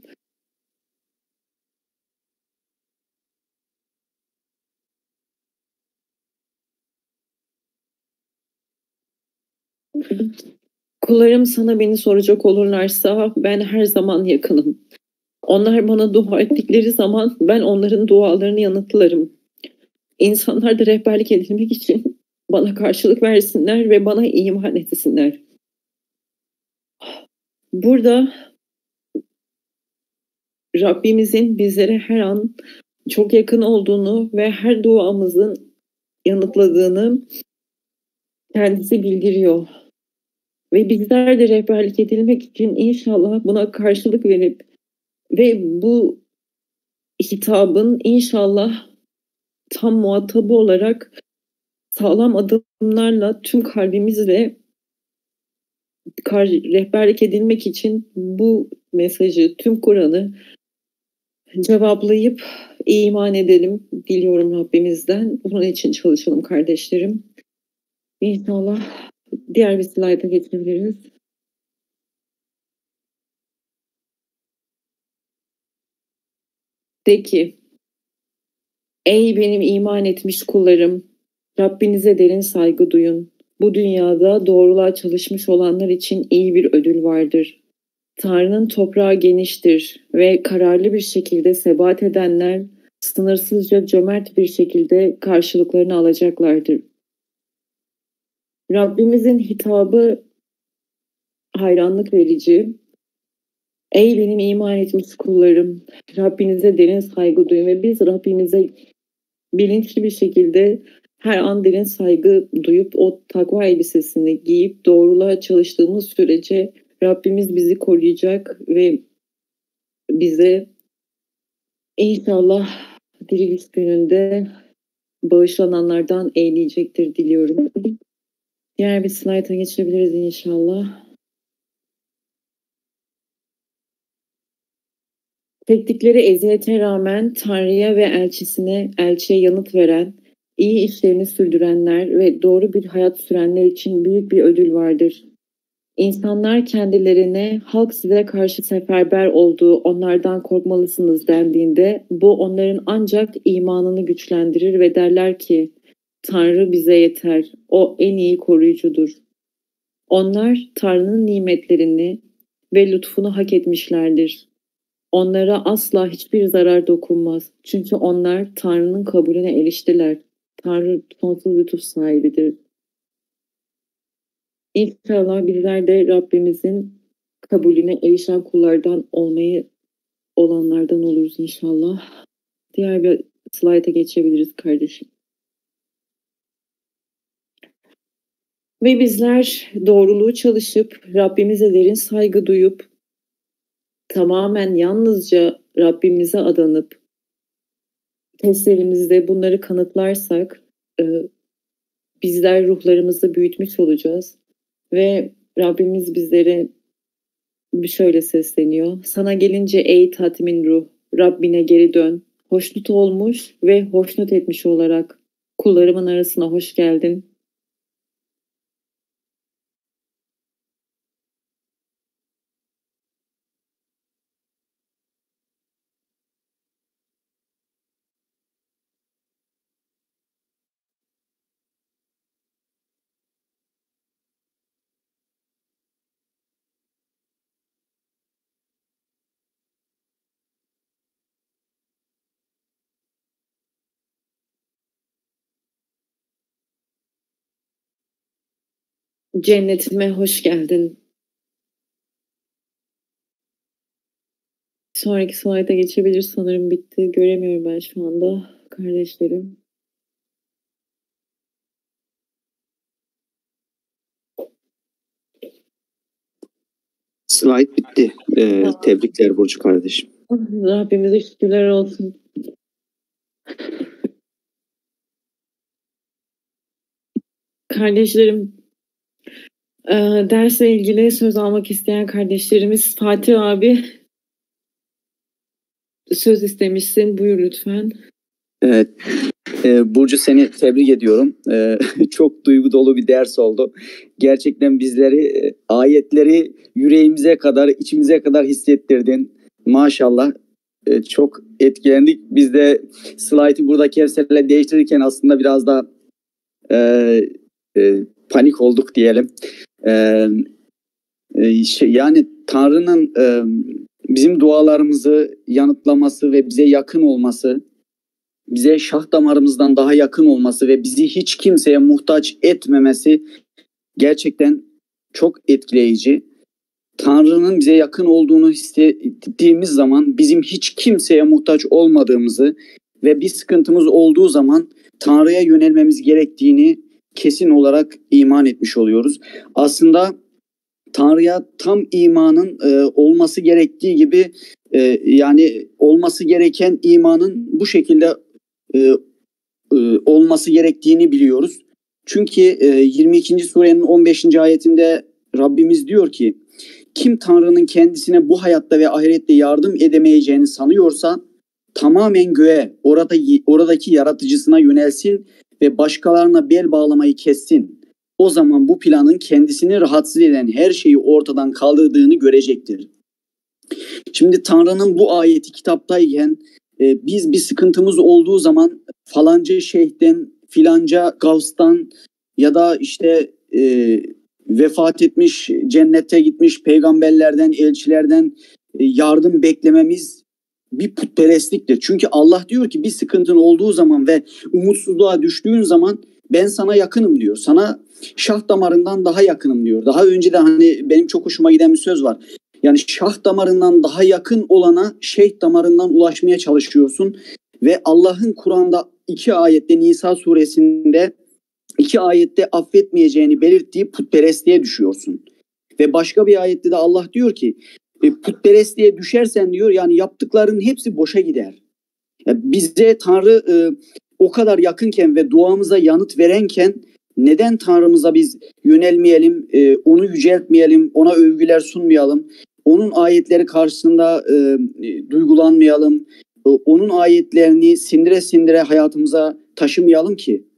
Kullarım sana beni soracak olurlarsa ben her zaman yakınım. Onlar bana dua ettikleri zaman ben onların dualarını yanıtlarım. İnsanlar da rehberlik edilmek için bana karşılık versinler ve bana iman etsinler. Burada Rabbimizin bizlere her an çok yakın olduğunu ve her duamızın yanıtladığını kendisi bildiriyor. Ve bizler de rehberlik edilmek için inşallah buna karşılık verip ve bu hitabın inşallah tam muhatabı olarak sağlam adımlarla tüm kalbimizle kar- rehberlik edilmek için bu mesajı, tüm Kur'an'ı cevaplayıp iman edelim diliyorum Rabbimizden. Bunun için çalışalım kardeşlerim. İnşallah diğer bir slayta geçebiliriz. De ki, ey benim iman etmiş kullarım, Rabbinize derin saygı duyun. Bu dünyada doğruluğa çalışmış olanlar için iyi bir ödül vardır. Tanrı'nın toprağı geniştir ve kararlı bir şekilde sebat edenler sınırsızca cömert bir şekilde karşılıklarını alacaklardır. Rabbimizin hitabı hayranlık verici. Ey benim iman etmiş kullarım, Rabbinize derin saygı duyun ve biz Rabbimize bilinçli bir şekilde her an derin saygı duyup o takva elbisesini giyip doğruluğa çalıştığımız sürece Rabbimiz bizi koruyacak ve bize inşallah diriliş gününde bağışlananlardan eyleyecektir diliyorum. Diğer bir slayta geçebiliriz inşallah. Çektikleri eziyete rağmen Tanrı'ya ve elçisine, elçiye yanıt veren, İyi işlerini sürdürenler ve doğru bir hayat sürenler için büyük bir ödül vardır. İnsanlar kendilerine halk size karşı seferber olduğu onlardan korkmalısınız dendiğinde bu onların ancak imanını güçlendirir ve derler ki Tanrı bize yeter, o en iyi koruyucudur. Onlar Tanrı'nın nimetlerini ve lütfunu hak etmişlerdir. Onlara asla hiçbir zarar dokunmaz. Çünkü onlar Tanrı'nın kabulüne eriştiler. Tanrı sonsuz lütuf sahibidir. İnşallah bizler de Rabbimizin kabulüne erişen kullardan olmayı olanlardan oluruz inşallah. Diğer bir slayta geçebiliriz kardeşim. Ve bizler doğruluğu çalışıp Rabbimize derin saygı duyup tamamen yalnızca Rabbimize adanıp testlerimizde bunları kanıtlarsak e, bizler ruhlarımızı büyütmüş olacağız ve Rabbimiz bizlere şöyle sesleniyor. Sana gelince ey tatmin ruh, Rabbine geri dön. Hoşnut olmuş ve hoşnut etmiş olarak kullarımın arasına hoş geldin. Cennetime hoş geldin. Sonraki slayta geçebilir sanırım bitti. Göremiyorum ben şu anda kardeşlerim. Slide bitti. Ee, tebrikler Burcu kardeşim. Rabbimize şükürler olsun. Kardeşlerim, e, dersle ilgili söz almak isteyen kardeşlerimiz Fatih abi söz istemişsin. Buyur lütfen. Evet. Ee, Burcu seni tebrik ediyorum. Ee, çok duygu dolu bir ders oldu. Gerçekten bizleri e, ayetleri yüreğimize kadar, içimize kadar hissettirdin. Maşallah. Ee, çok etkilendik. Biz de slaytı burada Kevser'le değiştirirken aslında biraz da e, e, panik olduk diyelim. E, e, şey, yani Tanrı'nın e, bizim dualarımızı yanıtlaması ve bize yakın olması, bize şah damarımızdan daha yakın olması ve bizi hiç kimseye muhtaç etmemesi gerçekten çok etkileyici. Tanrı'nın bize yakın olduğunu hissettiğimiz zaman bizim hiç kimseye muhtaç olmadığımızı ve bir sıkıntımız olduğu zaman Tanrı'ya yönelmemiz gerektiğini kesin olarak iman etmiş oluyoruz. Aslında Tanrı'ya tam imanın e, olması gerektiği gibi e, yani olması gereken imanın bu şekilde e, e, olması gerektiğini biliyoruz. Çünkü e, yirmi ikinci surenin on beşinci ayetinde Rabbimiz diyor ki kim Tanrı'nın kendisine bu hayatta ve ahirette yardım edemeyeceğini sanıyorsa tamamen göğe, orada, oradaki yaratıcısına yönelsin ve başkalarına bel bağlamayı kessin. O zaman bu planın kendisini rahatsız eden her şeyi ortadan kaldırdığını görecektir. Şimdi Tanrı'nın bu ayeti kitaptayken e, biz bir sıkıntımız olduğu zaman falanca şeyhten, filanca gavstan ya da işte e, vefat etmiş, cennete gitmiş peygamberlerden, elçilerden e, yardım beklememiz bir putperestliktir. Çünkü Allah diyor ki bir sıkıntın olduğu zaman ve umutsuzluğa düştüğün zaman ben sana yakınım diyor. Sana şah damarından daha yakınım diyor. Daha önce de hani benim çok hoşuma giden bir söz var. Yani şah damarından daha yakın olana şeyh damarından ulaşmaya çalışıyorsun. Ve Allah'ın Kur'an'da iki ayette Nisa suresinde iki ayette affetmeyeceğini belirttiği putperestliğe düşüyorsun. Ve başka bir ayette de Allah diyor ki putperestliğe düşersen diyor yani yaptıkların hepsi boşa gider. Yani bize Tanrı e, o kadar yakınken ve duamıza yanıt verenken neden Tanrımıza biz yönelmeyelim, e, onu yüceltmeyelim, ona övgüler sunmayalım, onun ayetleri karşısında e, e, duygulanmayalım, e, onun ayetlerini sindire sindire hayatımıza taşımayalım ki?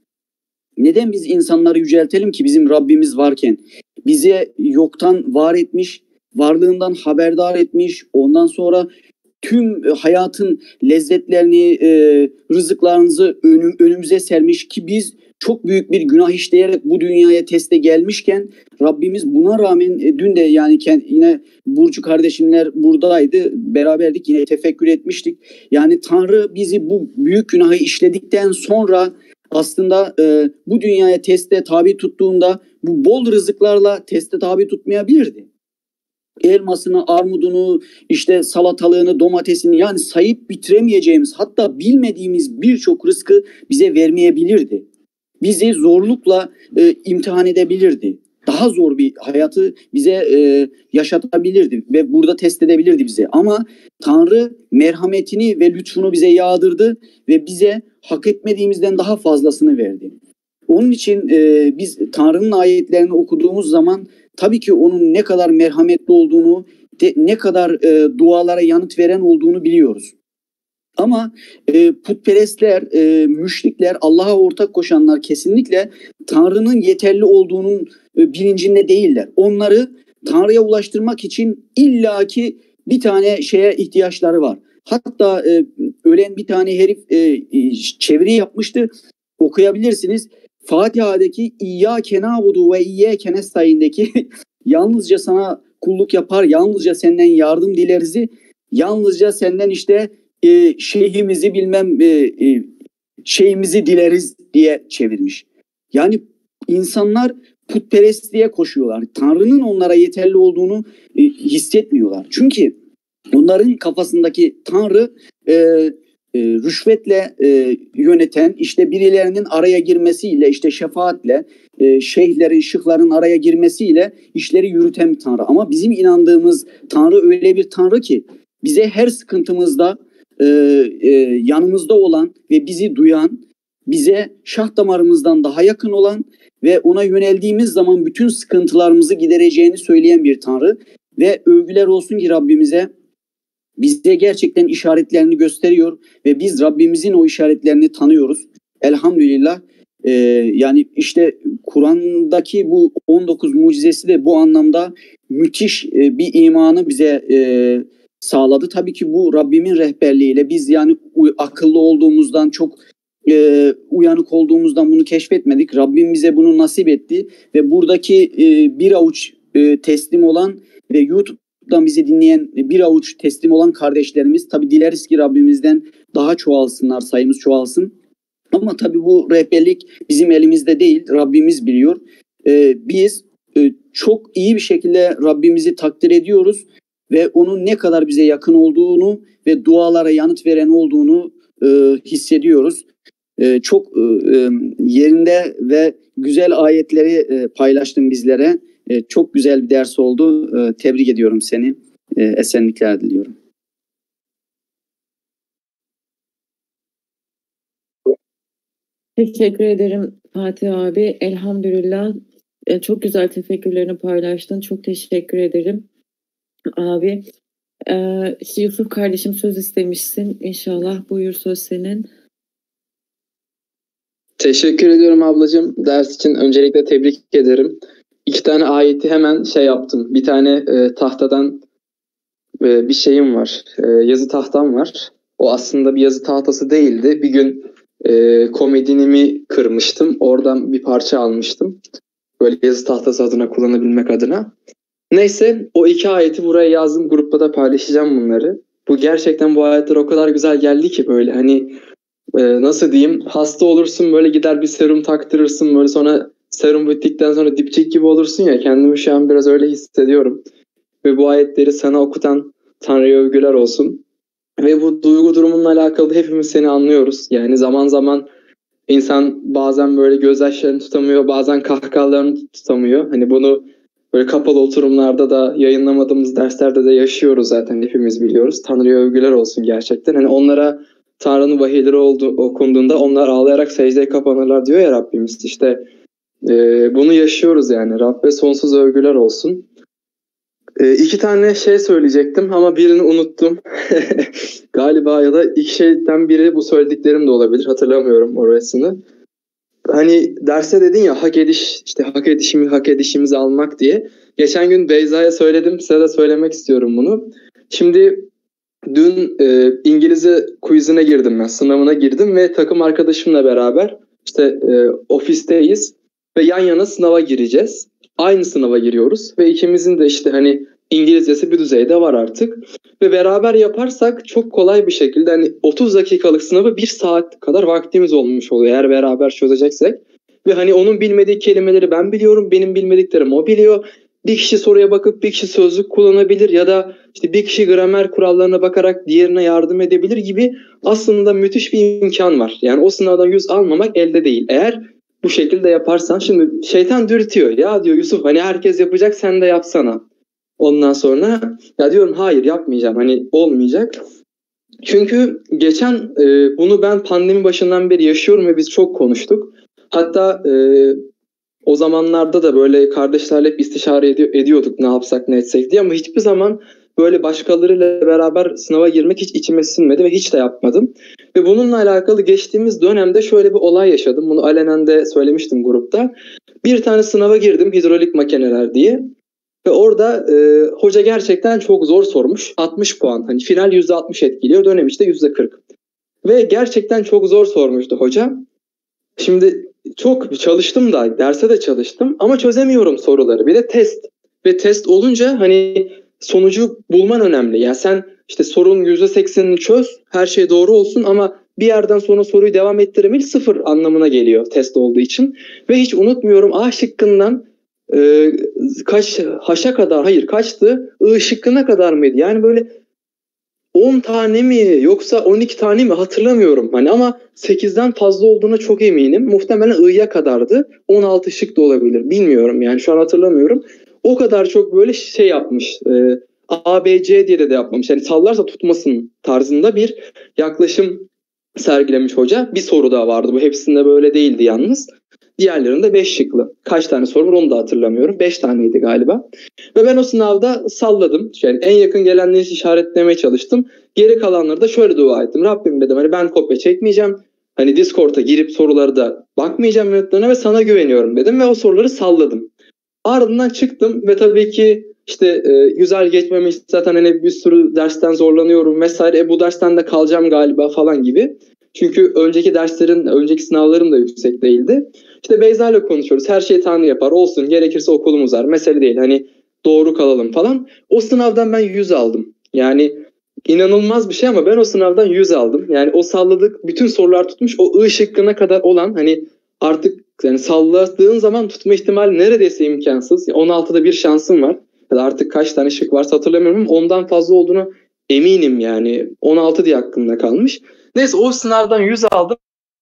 Neden biz insanları yüceltelim ki bizim Rabbimiz varken? Bizi yoktan var etmiş, varlığından haberdar etmiş, ondan sonra tüm hayatın lezzetlerini, e, rızıklarınızı önüm, önümüze sermiş ki biz çok büyük bir günah işleyerek bu dünyaya teste gelmişken Rabbimiz buna rağmen e, dün de yani kend, yine Burcu kardeşimler buradaydı, beraberdik, yine tefekkür etmiştik. Yani Tanrı bizi bu büyük günahı işledikten sonra aslında e, bu dünyaya teste tabi tuttuğunda bu bol rızıklarla teste tabi tutmayabilirdi. Elmasını, armudunu, işte salatalığını, domatesini, yani sayıp bitiremeyeceğimiz, hatta bilmediğimiz birçok rızkı bize vermeyebilirdi. Bizi zorlukla e, imtihan edebilirdi. Daha zor bir hayatı bize e, yaşatabilirdi ve burada test edebilirdi bize. Ama Tanrı merhametini ve lütfunu bize yağdırdı ve bize hak etmediğimizden daha fazlasını verdi. Onun için e, biz Tanrı'nın ayetlerini okuduğumuz zaman tabii ki onun ne kadar merhametli olduğunu, de, ne kadar e, dualara yanıt veren olduğunu biliyoruz. Ama e, putperestler, e, müşrikler, Allah'a ortak koşanlar kesinlikle Tanrı'nın yeterli olduğunun e, bilincinde değiller. Onları Tanrı'ya ulaştırmak için illaki bir tane şeye ihtiyaçları var. Hatta e, ölen bir tane herif e, çeviri yapmıştı, okuyabilirsiniz. Fatiha'daki İyyâke na'budu ve İyyâke nestaîn'deki yalnızca sana kulluk yapar, yalnızca senden yardım dileriz, yalnızca senden işte e, şeyhimizi bilmem e, e, şeyimizi dileriz diye çevirmiş. Yani insanlar putperestliğe koşuyorlar. Tanrı'nın onlara yeterli olduğunu e, hissetmiyorlar. Çünkü onların kafasındaki Tanrı e, e, rüşvetle e, yöneten, işte birilerinin araya girmesiyle, işte şefaatle, e, şeyhlerin, şıkların araya girmesiyle işleri yürüten bir Tanrı. Ama bizim inandığımız Tanrı öyle bir Tanrı ki bize her sıkıntımızda e, e, yanımızda olan ve bizi duyan, bize şah damarımızdan daha yakın olan ve ona yöneldiğimiz zaman bütün sıkıntılarımızı gidereceğini söyleyen bir Tanrı. Ve övgüler olsun ki Rabbimize, bize gerçekten işaretlerini gösteriyor ve biz Rabbimizin o işaretlerini tanıyoruz. Elhamdülillah. Ee, yani işte Kur'an'daki bu on dokuz mucizesi de bu anlamda müthiş e, bir imanı bize e, sağladı. Tabii ki bu Rabbimin rehberliğiyle biz yani akıllı olduğumuzdan, çok e, uyanık olduğumuzdan bunu keşfetmedik. Rabbim bize bunu nasip etti ve buradaki e, bir avuç e, teslim olan ve YouTube'dan bizi dinleyen bir avuç teslim olan kardeşlerimiz, tabii dileriz ki Rabbimizden daha çoğalsınlar, sayımız çoğalsın. Ama tabii bu rehberlik bizim elimizde değil, Rabbimiz biliyor. Ee, biz e, çok iyi bir şekilde Rabbimizi takdir ediyoruz ve onun ne kadar bize yakın olduğunu ve dualara yanıt veren olduğunu e, hissediyoruz. E, çok e, yerinde ve güzel ayetleri e, paylaştın bizlere. E, çok güzel bir ders oldu. E, tebrik ediyorum seni. E, esenlikler diliyorum. Teşekkür ederim Fatih abi. Elhamdülillah. E, çok güzel tefekkürlerini paylaştın. Çok teşekkür ederim abi. E, Yusuf kardeşim söz istemişsin. İnşallah buyur, söz senin. Teşekkür ediyorum ablacığım. Ders için öncelikle tebrik ederim. İki tane ayeti hemen şey yaptım. Bir tane e, tahtadan e, bir şeyim var. E, yazı tahtam var. O aslında bir yazı tahtası değildi. Bir gün e, komodinimi kırmıştım. Oradan bir parça almıştım. Böyle yazı tahtası adına kullanabilmek adına. Neyse, o iki ayeti buraya yazdım. Grupta da paylaşacağım bunları. Bu gerçekten bu ayetler o kadar güzel geldi ki böyle hani e, nasıl diyeyim, hasta olursun böyle gider bir serum taktırırsın, böyle sonra serum bittikten sonra dipçik gibi olursun ya, kendimi şu an biraz öyle hissediyorum. Ve bu ayetleri sana okutan Tanrı'ya övgüler olsun. Ve bu duygu durumunla alakalı hepimiz seni anlıyoruz. Yani zaman zaman insan bazen böyle gözyaşlarını tutamıyor, bazen kahkahalarını tutamıyor. Hani bunu böyle kapalı oturumlarda da, yayınlamadığımız derslerde de yaşıyoruz zaten, hepimiz biliyoruz. Tanrı'ya övgüler olsun gerçekten. Hani onlara Tanrı'nın vahiyleri oldu, okunduğunda onlar ağlayarak secdeye kapanırlar diyor ya Rabbimiz. İşte e, bunu yaşıyoruz yani. Rabbe sonsuz övgüler olsun. E, iki tane şey söyleyecektim ama birini unuttum. Galiba, ya da iki şeyden biri bu söylediklerim de olabilir. Hatırlamıyorum orasını. hani derste dedin ya hak ediş işte hak edişimi hak edişimizi almak diye. Geçen gün Beyza'ya söyledim, size de söylemek istiyorum bunu. Şimdi dün e, İngilizce quizine girdim ben, sınavına girdim ve takım arkadaşımla beraber işte e, ofisteyiz ve yan yana sınava gireceğiz. Aynı sınava giriyoruz ve ikimizin de işte hani İngilizcesi bir düzeyde var artık. Ve beraber yaparsak çok kolay bir şekilde hani otuz dakikalık sınavı bir saat kadar vaktimiz olmuş oluyor eğer beraber çözeceksek. Ve hani onun bilmediği kelimeleri ben biliyorum, benim bilmediklerim o biliyor. Bir kişi soruya bakıp bir kişi sözlük kullanabilir ya da işte bir kişi gramer kurallarına bakarak diğerine yardım edebilir gibi aslında müthiş bir imkan var. Yani o sınavdan yüz almamak elde değil. Eğer bu şekilde yaparsan, şimdi şeytan dürtüyor. Ya diyor Yusuf, hani herkes yapacak, sen de yapsana. Ondan sonra ya diyorum hayır yapmayacağım, hani olmayacak. Çünkü geçen e, bunu ben pandemi başından beri yaşıyorum ve biz çok konuştuk. Hatta e, o zamanlarda da böyle kardeşlerle hep istişare ed- ediyorduk ne yapsak ne etsek diye, ama hiçbir zaman böyle başkalarıyla beraber sınava girmek hiç içime sinmedi ve hiç de yapmadım. Ve bununla alakalı geçtiğimiz dönemde şöyle bir olay yaşadım. Bunu alenen de söylemiştim grupta. Bir tane sınava girdim, hidrolik makineler diye. Ve orada e, hoca gerçekten çok zor sormuş. altmış puan. Hani final yüzde altmış etkiliyor. Dönem işte yüzde kırk. Ve gerçekten çok zor sormuştu hoca. Şimdi çok çalıştım da, derse de çalıştım ama çözemiyorum soruları. Bir de test. Ve test olunca hani sonucu bulman önemli. Yani sen işte sorunun yüzde seksenini çöz, her şey doğru olsun ama bir yerden sonra soruyu devam ettiremeyi sıfır anlamına geliyor test olduğu için. Ve hiç unutmuyorum, A şıkkından e, kaç haşa kadar, hayır kaçtı, I şıkkına kadar mıydı? Yani böyle on tane mi yoksa on iki tane mi hatırlamıyorum. Hani ama sekizden fazla olduğuna çok eminim. Muhtemelen I'ya kadardı. on altı şık da olabilir. Bilmiyorum yani, şu an hatırlamıyorum. O kadar çok böyle şey yapmış. E, A, B, C diye de, de yapmamış. Yani sallarsa tutmasın tarzında bir yaklaşım sergilemiş hoca. Bir soru daha vardı. Bu hepsinde böyle değildi yalnız. Diğerlerinde beş şıklı. Kaç tane soru var onu da hatırlamıyorum. beş taneydi galiba. Ve ben o sınavda salladım. Yani en yakın gelenleri işaretlemeye çalıştım. Geri kalanları da şöyle dua ettim. Rabbim dedim, hani ben kopya çekmeyeceğim. Hani Discord'a girip soruları da bakmayacağım yanıtlarına ve sana güveniyorum dedim. Ve o soruları salladım. Ardından çıktım ve tabii ki işte e, güzel geçmemiş, zaten hani bir sürü dersten zorlanıyorum vesaire. E, bu dersten de kalacağım galiba falan gibi. Çünkü önceki derslerin, önceki sınavlarım da yüksek değildi. İşte Beyza ile konuşuyoruz. Her şey Tanrı yapar. Olsun, gerekirse okulumuz var. Mesele değil. Hani doğru kalalım falan. O sınavdan ben yüz aldım. Yani inanılmaz bir şey ama ben o sınavdan yüz aldım. Yani o salladık, bütün sorular tutmuş. O I şıkkına kadar olan, hani artık yani salladığın zaman tutma ihtimali neredeyse imkansız. on altıda bir şansım var. Ya da artık kaç tane şık varsa hatırlamıyorum ama ondan fazla olduğunu eminim yani. on altı diye aklımda kalmış. Neyse o sınavdan yüz aldım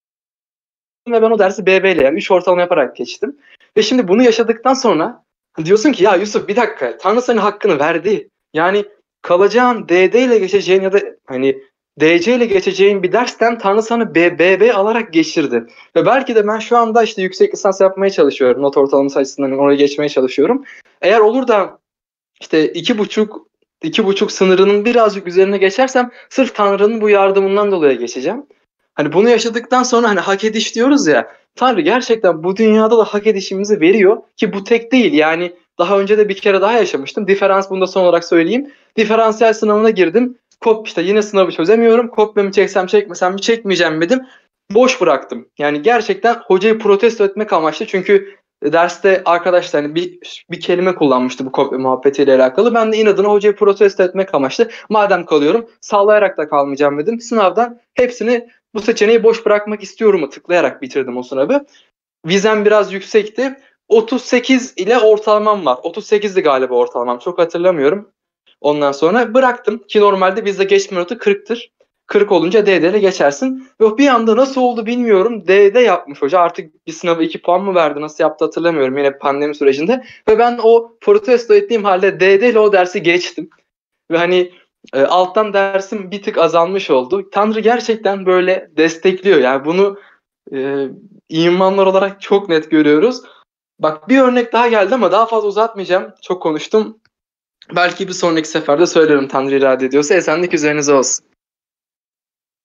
ve ben o dersi B B ile, yani üç ortalama yaparak geçtim. Ve şimdi bunu yaşadıktan sonra diyorsun ki ya Yusuf bir dakika, Tanrı sana hakkını verdi. Yani kalacağın D D ile geçeceğin ya da hani D C ile geçeceğin bir dersten Tanrı sana B B alarak geçirdi. Ve belki de ben şu anda işte yüksek lisans yapmaya çalışıyorum. Not ortalaması açısından oraya geçmeye çalışıyorum. Eğer olur da işte iki buçuk iki buçuk sınırının birazcık üzerine geçersem sırf Tanrı'nın bu yardımından dolayı geçeceğim. Hani bunu yaşadıktan sonra hani hak ediş diyoruz ya. Tanrı gerçekten bu dünyada da hak edişimizi veriyor ki bu tek değil. Yani daha önce de bir kere daha yaşamıştım. Diferans, bunu da son olarak söyleyeyim. Diferansiyel sınavına girdim. Kop işte yine sınavı çözemiyorum. Kopyamı çeksem çekmesem mi çekmeyeceğim dedim. Boş bıraktım. Yani gerçekten hocayı protesto etmek amaçlı. Çünkü derste arkadaşlar hani bir, bir kelime kullanmıştı bu kopya muhabbetiyle alakalı. Ben de inadına hocayı protesto etmek amaçlı, madem kalıyorum sallayarak da kalmayacağım dedim. Sınavdan hepsini, bu seçeneği boş bırakmak istiyorum'u tıklayarak bitirdim o sınavı. Vizem biraz yüksekti. otuz sekiz ile ortalamam var. otuz sekizdi galiba ortalamam. Çok hatırlamıyorum. Ondan sonra bıraktım ki normalde bizde geçme notu kırktır. kırk olunca D D ile geçersin. Ve bir anda nasıl oldu bilmiyorum. D D yapmış hoca. Artık bir sınavı iki puan mı verdi? Nasıl yaptı hatırlamıyorum. Yine pandemi sürecinde. Ve ben o protesto ettiğim halde D D ile o dersi geçtim. Ve hani e, alttan dersim bir tık azalmış oldu. Tanrı gerçekten böyle destekliyor. Yani bunu e, imanlar olarak çok net görüyoruz. Bak bir örnek daha geldi ama daha fazla uzatmayacağım. Çok konuştum. Belki bir sonraki seferde söylerim Tanrı irade ediyorsa. Esenlik üzerinize olsun.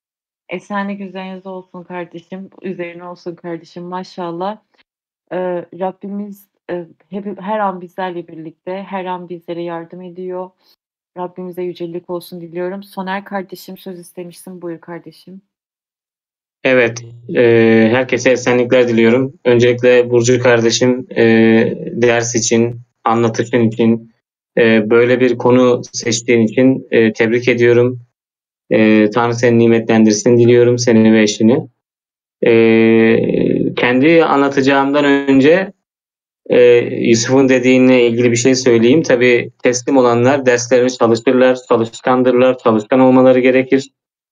Esenlik üzerinize olsun kardeşim. Üzerine olsun kardeşim maşallah. Ee, Rabbimiz e, hep, her an bizlerle birlikte, her an bizlere yardım ediyor. Rabbimize yücelik olsun diliyorum. Soner kardeşim söz istemişsin. Buyur kardeşim. Evet, e, herkese esenlikler diliyorum. Öncelikle Burcu kardeşim e, ders için, anlatışın için, e, böyle bir konu seçtiğin için e, tebrik ediyorum. E, Tanrı seni nimetlendirsin diliyorum, seni ve eşini. E, kendi anlatacağımdan önce e, Yusuf'un dediğine ilgili bir şey söyleyeyim. Tabii teslim olanlar derslerini çalışırlar, çalışkandırlar, çalışkan olmaları gerekir.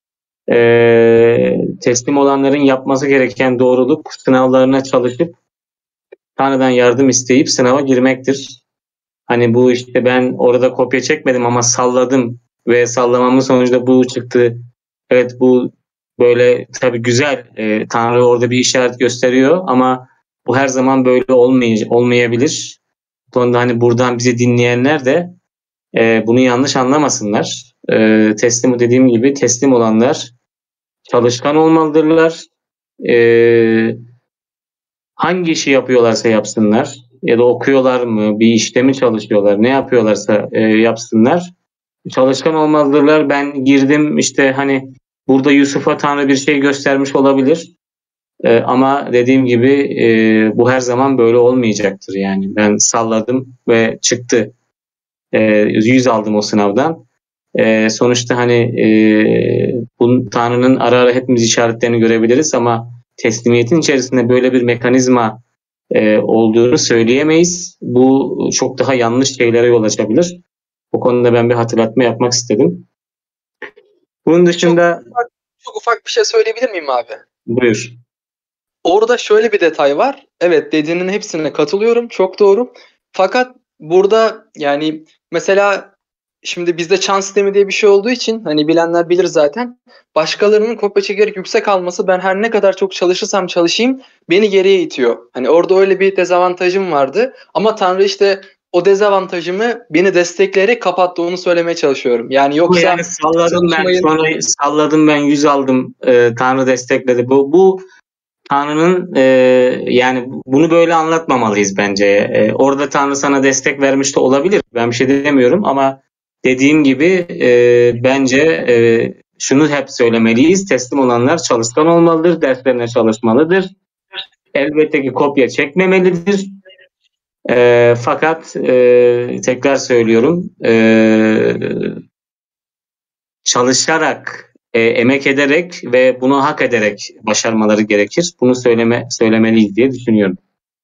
Ee, teslim olanların yapması gereken doğruluk sınavlarına çalışıp Tanrı'dan yardım isteyip sınava girmektir. Hani bu işte ben orada kopya çekmedim ama salladım ve sallamamın sonucunda bu çıktı. Evet, bu böyle tabii güzel. Ee, Tanrı orada bir işaret gösteriyor ama bu her zaman böyle olmay- olmayabilir. Bu konuda hani buradan bizi dinleyenler de e, bunu yanlış anlamasınlar. E, teslim dediğim gibi teslim olanlar çalışkan olmalıdırlar. Ee, hangi işi yapıyorlarsa yapsınlar ya da okuyorlar mı, bir işte mi çalışıyorlar, ne yapıyorlarsa e, yapsınlar. Çalışkan olmalıdırlar. Ben girdim işte hani burada Yusuf'a Tanrı bir şey göstermiş olabilir. E, ama dediğim gibi e, bu her zaman böyle olmayacaktır yani. Ben salladım ve çıktı. E, yüz aldım o sınavdan. Ee, sonuçta hani e, bu Tanrı'nın ara ara hepimiz işaretlerini görebiliriz ama teslimiyetin içerisinde böyle bir mekanizma e, olduğunu söyleyemeyiz. Bu çok daha yanlış şeylere yol açabilir. Bu konuda ben bir hatırlatma yapmak istedim. Bunun dışında... Çok ufak, çok ufak bir şey söyleyebilir miyim abi? Buyur. Orada şöyle bir detay var. Evet, dediğinin hepsine katılıyorum. Çok doğru. Fakat burada yani mesela şimdi bizde çan sistemi diye bir şey olduğu için hani bilenler bilir zaten. Başkalarının kopya çekerek yüksek alması ben her ne kadar çok çalışırsam çalışayım beni geriye itiyor. Hani orada öyle bir dezavantajım vardı. Ama Tanrı işte o dezavantajımı beni destekleyerek kapattı, onu söylemeye çalışıyorum. Yani yoksa yani salladım ben çalışmayın... sonra salladım ben yüz aldım e, Tanrı destekledi. Bu, bu Tanrı'nın e, yani bunu böyle anlatmamalıyız bence. E, orada Tanrı sana destek vermiş de olabilir. Ben bir şey demiyorum ama dediğim gibi e, bence e, şunu hep söylemeliyiz. Teslim olanlar çalışkan olmalıdır, derslerine çalışmalıdır. Elbette ki kopya çekmemelidir. E, fakat e, tekrar söylüyorum, e, çalışarak, e, emek ederek ve bunu hak ederek başarmaları gerekir. Bunu söyleme söylemeliyiz diye düşünüyorum.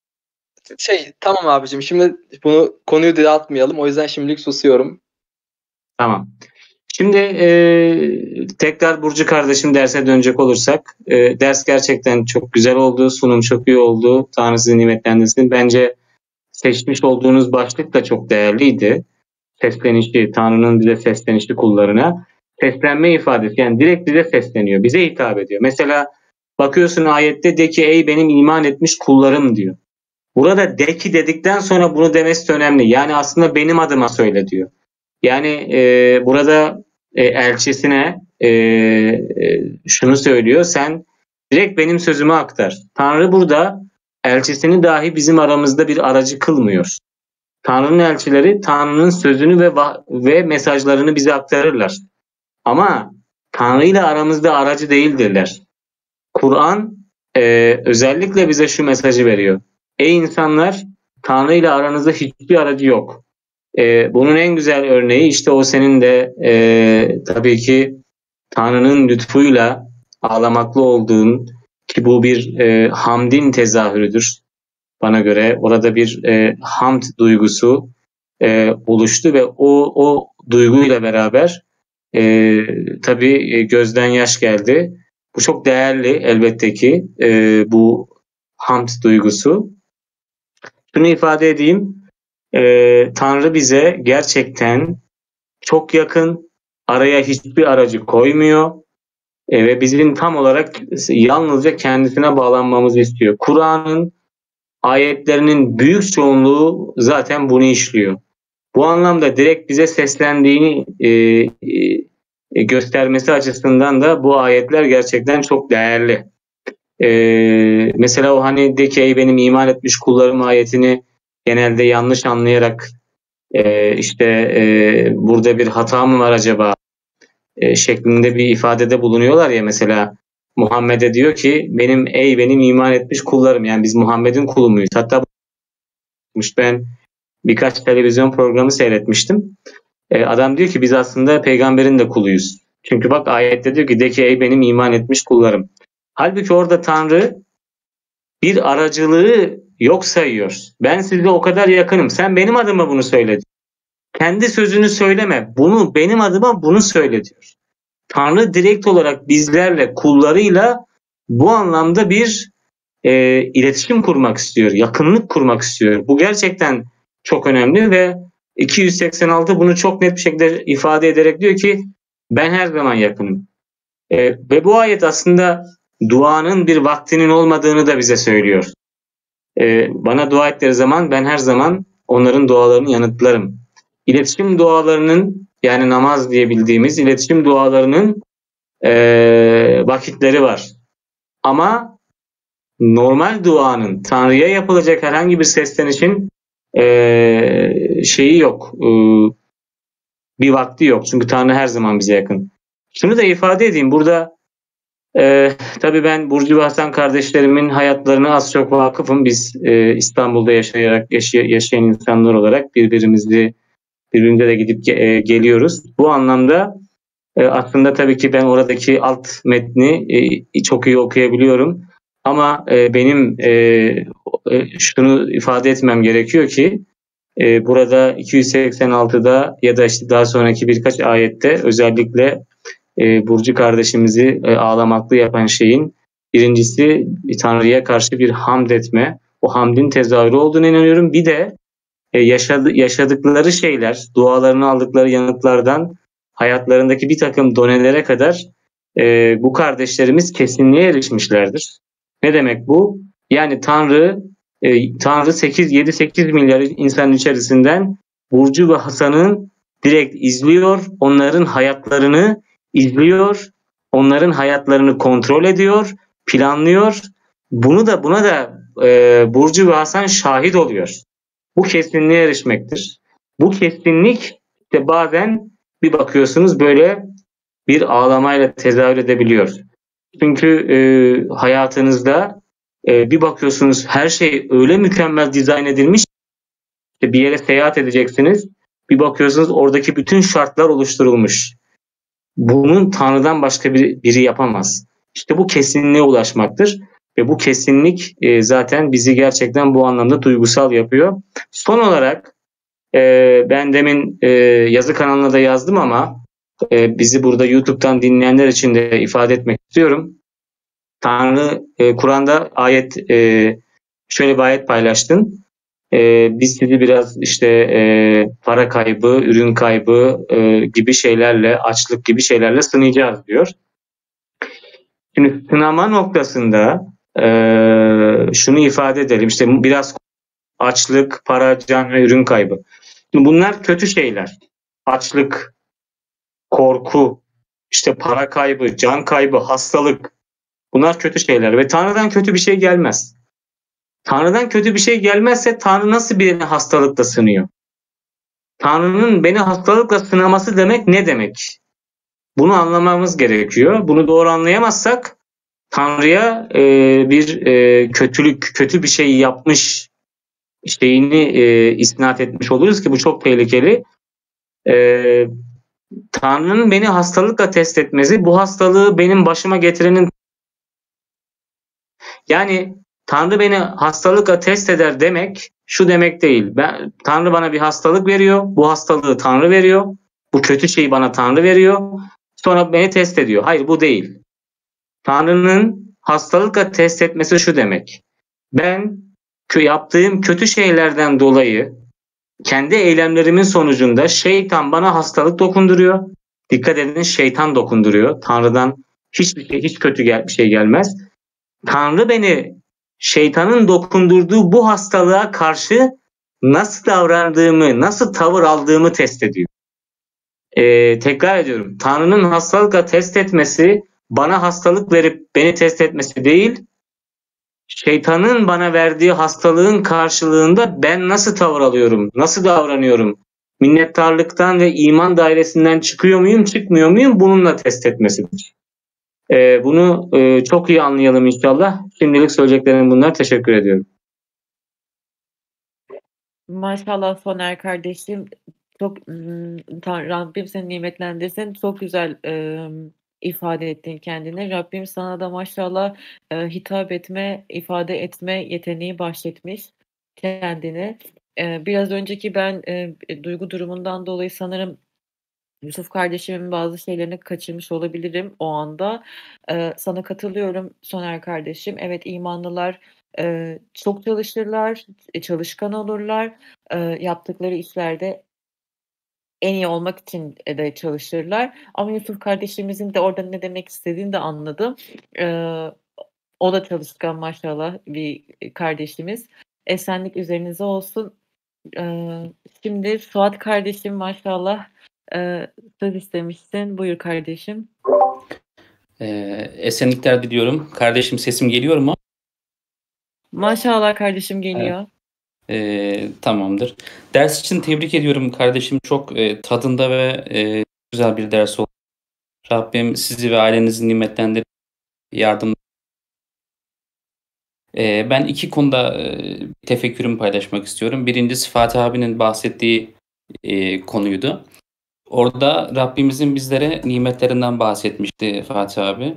Şey tamam abicim, şimdi bunu konuyu dağıtmayalım. O yüzden şimdilik susuyorum. Tamam. Şimdi e, tekrar Burcu kardeşim derse dönecek olursak e, ders gerçekten çok güzel oldu. Sunum çok iyi oldu. Tanrı sizi nimetlendirsin. Bence seçmiş olduğunuz başlık da çok değerliydi. Seslenişi, Tanrı'nın bize seslenişi kullarına. Seslenme ifadesi yani direkt bize sesleniyor. Bize hitap ediyor. Mesela bakıyorsun ayette de ki ey benim iman etmiş kullarım diyor. Burada de ki dedikten sonra bunu demesi de önemli. Yani aslında benim adıma söyle diyor. Yani e, burada e, elçisine e, e, şunu söylüyor. Sen direkt benim sözümü aktar. Tanrı burada elçisini dahi bizim aramızda bir aracı kılmıyor. Tanrı'nın elçileri Tanrı'nın sözünü ve ve mesajlarını bize aktarırlar. Ama Tanrı ile aramızda aracı değildirler. Kur'an e, özellikle bize şu mesajı veriyor. Ey insanlar, Tanrı ile aranızda hiçbir aracı yok. E, bunun en güzel örneği işte o senin de e, tabii ki Tanrı'nın lütfuyla ağlamaklı olduğun, ki bu bir e, hamdin tezahürüdür bana göre. Orada bir e, hamd duygusu e, oluştu ve o, o duyguyla beraber e, tabii gözden yaş geldi. Bu çok değerli elbette ki e, bu hamd duygusu. Şunu ifade edeyim. E, Tanrı bize gerçekten çok yakın, araya hiçbir aracı koymuyor e, ve bizim tam olarak yalnızca kendisine bağlanmamızı istiyor. Kur'an'ın ayetlerinin büyük çoğunluğu zaten bunu işliyor. Bu anlamda direkt bize seslendiğini e, e, e, göstermesi açısından da bu ayetler gerçekten çok değerli. E, mesela o hani de ki ey benim iman etmiş kullarım ayetini genelde yanlış anlayarak e, işte e, burada bir hata mı var acaba e, şeklinde bir ifadede bulunuyorlar ya. Mesela Muhammed'e diyor ki benim ey benim iman etmiş kullarım, yani biz Muhammed'in kulu muyuz? Hatta ben birkaç televizyon programı seyretmiştim. E, adam diyor ki biz aslında peygamberin de kuluyuz. Çünkü bak ayette diyor ki de ki ey benim iman etmiş kullarım. Halbuki orada Tanrı bir aracılığı yok sayıyor. Ben size o kadar yakınım. Sen benim adıma bunu söyle. Kendi sözünü söyleme. Bunu benim adıma bunu söyle diyor. Tanrı direkt olarak bizlerle, kullarıyla bu anlamda bir e, iletişim kurmak istiyor. Yakınlık kurmak istiyor. Bu gerçekten çok önemli ve iki yüz seksen altı bunu çok net bir şekilde ifade ederek diyor ki ben her zaman yakınım. E, ve bu ayet aslında duanın bir vaktinin olmadığını da bize söylüyor. E, bana dua ettikleri zaman ben her zaman onların dualarını yanıtlarım. İletişim dualarının, yani namaz diye bildiğimiz iletişim dualarının e, vakitleri var. Ama normal duanın, Tanrı'ya yapılacak herhangi bir seslenişin e, şeyi yok. E, bir vakti yok. Çünkü Tanrı her zaman bize yakın. Şunu da ifade edeyim. Burada e, tabii ben Burcu ve Hasan kardeşlerimin hayatlarına az çok vakıfım. Biz e, İstanbul'da yaşayarak yaşay- yaşayan insanlar olarak birbirimizi birbirimize de gidip e, geliyoruz. Bu anlamda e, aslında tabii ki ben oradaki alt metni e, çok iyi okuyabiliyorum. Ama e, benim e, e, şunu ifade etmem gerekiyor ki e, burada iki yüz seksen altıda ya da işte daha sonraki birkaç ayette özellikle e, Burcu kardeşimizi e, ağlamaklı yapan şeyin birincisi Tanrı'ya karşı bir hamd etme. O hamdin tezahürü olduğunu inanıyorum. Bir de e, yaşadı, yaşadıkları şeyler, dualarını aldıkları yanıtlardan hayatlarındaki bir takım donelere kadar e, bu kardeşlerimiz kesinliğe erişmişlerdir. Ne demek bu? Yani Tanrı e, Tanrı sekiz yedi sekiz milyar insanın içerisinden Burcu ve Hasan'ın direkt izliyor, onların hayatlarını izliyor, onların hayatlarını kontrol ediyor, planlıyor. Bunu da buna da e, Burcu ve Hasan şahit oluyor. Bu kesinliğe erişmektir. Bu kesinlik de bazen bir bakıyorsunuz böyle bir ağlamayla tezahür edebiliyor. Çünkü e, hayatınızda e, bir bakıyorsunuz her şey öyle mükemmel dizayn edilmiş ki bir yere seyahat edeceksiniz. Bir bakıyorsunuz oradaki bütün şartlar oluşturulmuş. Bunun Tanrı'dan başka bir, biri yapamaz. İşte bu kesinliğe ulaşmaktır. Ve bu kesinlik e, zaten bizi gerçekten bu anlamda duygusal yapıyor. Son olarak e, ben demin e, yazı kanalına da yazdım ama e, bizi burada YouTube'dan dinleyenler için de ifade etmek istiyorum. Tanrı e, Kur'an'da ayet e, şöyle bir ayet paylaştın. E, biz sizi biraz işte e, para kaybı, ürün kaybı e, gibi şeylerle, açlık gibi şeylerle sınayacağız diyor. Şimdi sınama noktasında e, şunu ifade edelim. İşte biraz açlık, para, can ve ürün kaybı. Şimdi bunlar kötü şeyler. Açlık, korku, işte para kaybı, can kaybı, hastalık. Bunlar kötü şeyler ve Tanrı'dan kötü bir şey gelmez. Tanrı'dan kötü bir şey gelmezse Tanrı nasıl birini hastalıkla sınıyor? Tanrı'nın beni hastalıkla sınaması demek ne demek? Bunu anlamamız gerekiyor. Bunu doğru anlayamazsak Tanrı'ya e, bir e, kötülük, kötü bir şey yapmış şeyini e, isnat etmiş oluruz ki bu çok tehlikeli. E, Tanrı'nın beni hastalıkla test etmesi, bu hastalığı benim başıma getirenin, yani Tanrı beni hastalıkla test eder demek şu demek değil. Ben, Tanrı bana bir hastalık veriyor, bu hastalığı Tanrı veriyor, bu kötü şeyi bana Tanrı veriyor, sonra beni test ediyor. Hayır, bu değil. Tanrı'nın hastalıkla test etmesi şu demek. Ben yaptığım kötü şeylerden dolayı kendi eylemlerimin sonucunda şeytan bana hastalık dokunduruyor. Dikkat edin, şeytan dokunduruyor. Tanrı'dan hiçbir şey, hiç kötü gel- bir şey gelmez. Tanrı beni şeytanın dokundurduğu bu hastalığa karşı nasıl davrandığımı, nasıl tavır aldığımı test ediyor. Ee, tekrar ediyorum. Tanrı'nın hastalıkla test etmesi bana hastalık verip beni test etmesi değil, şeytanın bana verdiği hastalığın karşılığında ben nasıl tavır alıyorum, nasıl davranıyorum, minnettarlıktan ve iman dairesinden çıkıyor muyum, çıkmıyor muyum, bununla test etmesidir. Ee, bunu e, çok iyi anlayalım inşallah. Şimdilik söyleyeceklerim bunlar. Teşekkür ediyorum. Maşallah Soner kardeşim. Çok ım, Tan- Rabbim seni nimetlendirsin. Çok güzel ım, ifade ettin kendini. Rabbim sana da maşallah e, hitap etme, ifade etme yeteneği bahşetmiş kendini. E, biraz önceki ben e, duygu durumundan dolayı sanırım Yusuf kardeşimin bazı şeylerini kaçırmış olabilirim o anda. Eee, sana katılıyorum Soner kardeşim. Evet, imanlılar eee, çok çalışırlar, e, çalışkan olurlar. Eee, yaptıkları işlerde en iyi olmak için e, de çalışırlar. Ama Yusuf kardeşimizin de orada ne demek istediğini de anladım. Eee, o da çalışkan maşallah bir kardeşimiz. Esenlik üzerinize olsun. Eee, şimdi Suat kardeşim maşallah eee, söz istemişsin. Buyur kardeşim. Ee, esenlikler diliyorum. Kardeşim sesim geliyor mu? Maşallah kardeşim geliyor. Ee, tamamdır. Ders için tebrik ediyorum kardeşim. Çok e, tadında ve e, güzel bir ders oldu. Rabbim sizi ve ailenizi nimetlendirip yardım. Ee, ben iki konuda e, bir tefekkürümü paylaşmak istiyorum. Birincisi Fatih abinin bahsettiği e, konuydu. Orada Rabbimizin bizlere nimetlerinden bahsetmişti Fatih abi.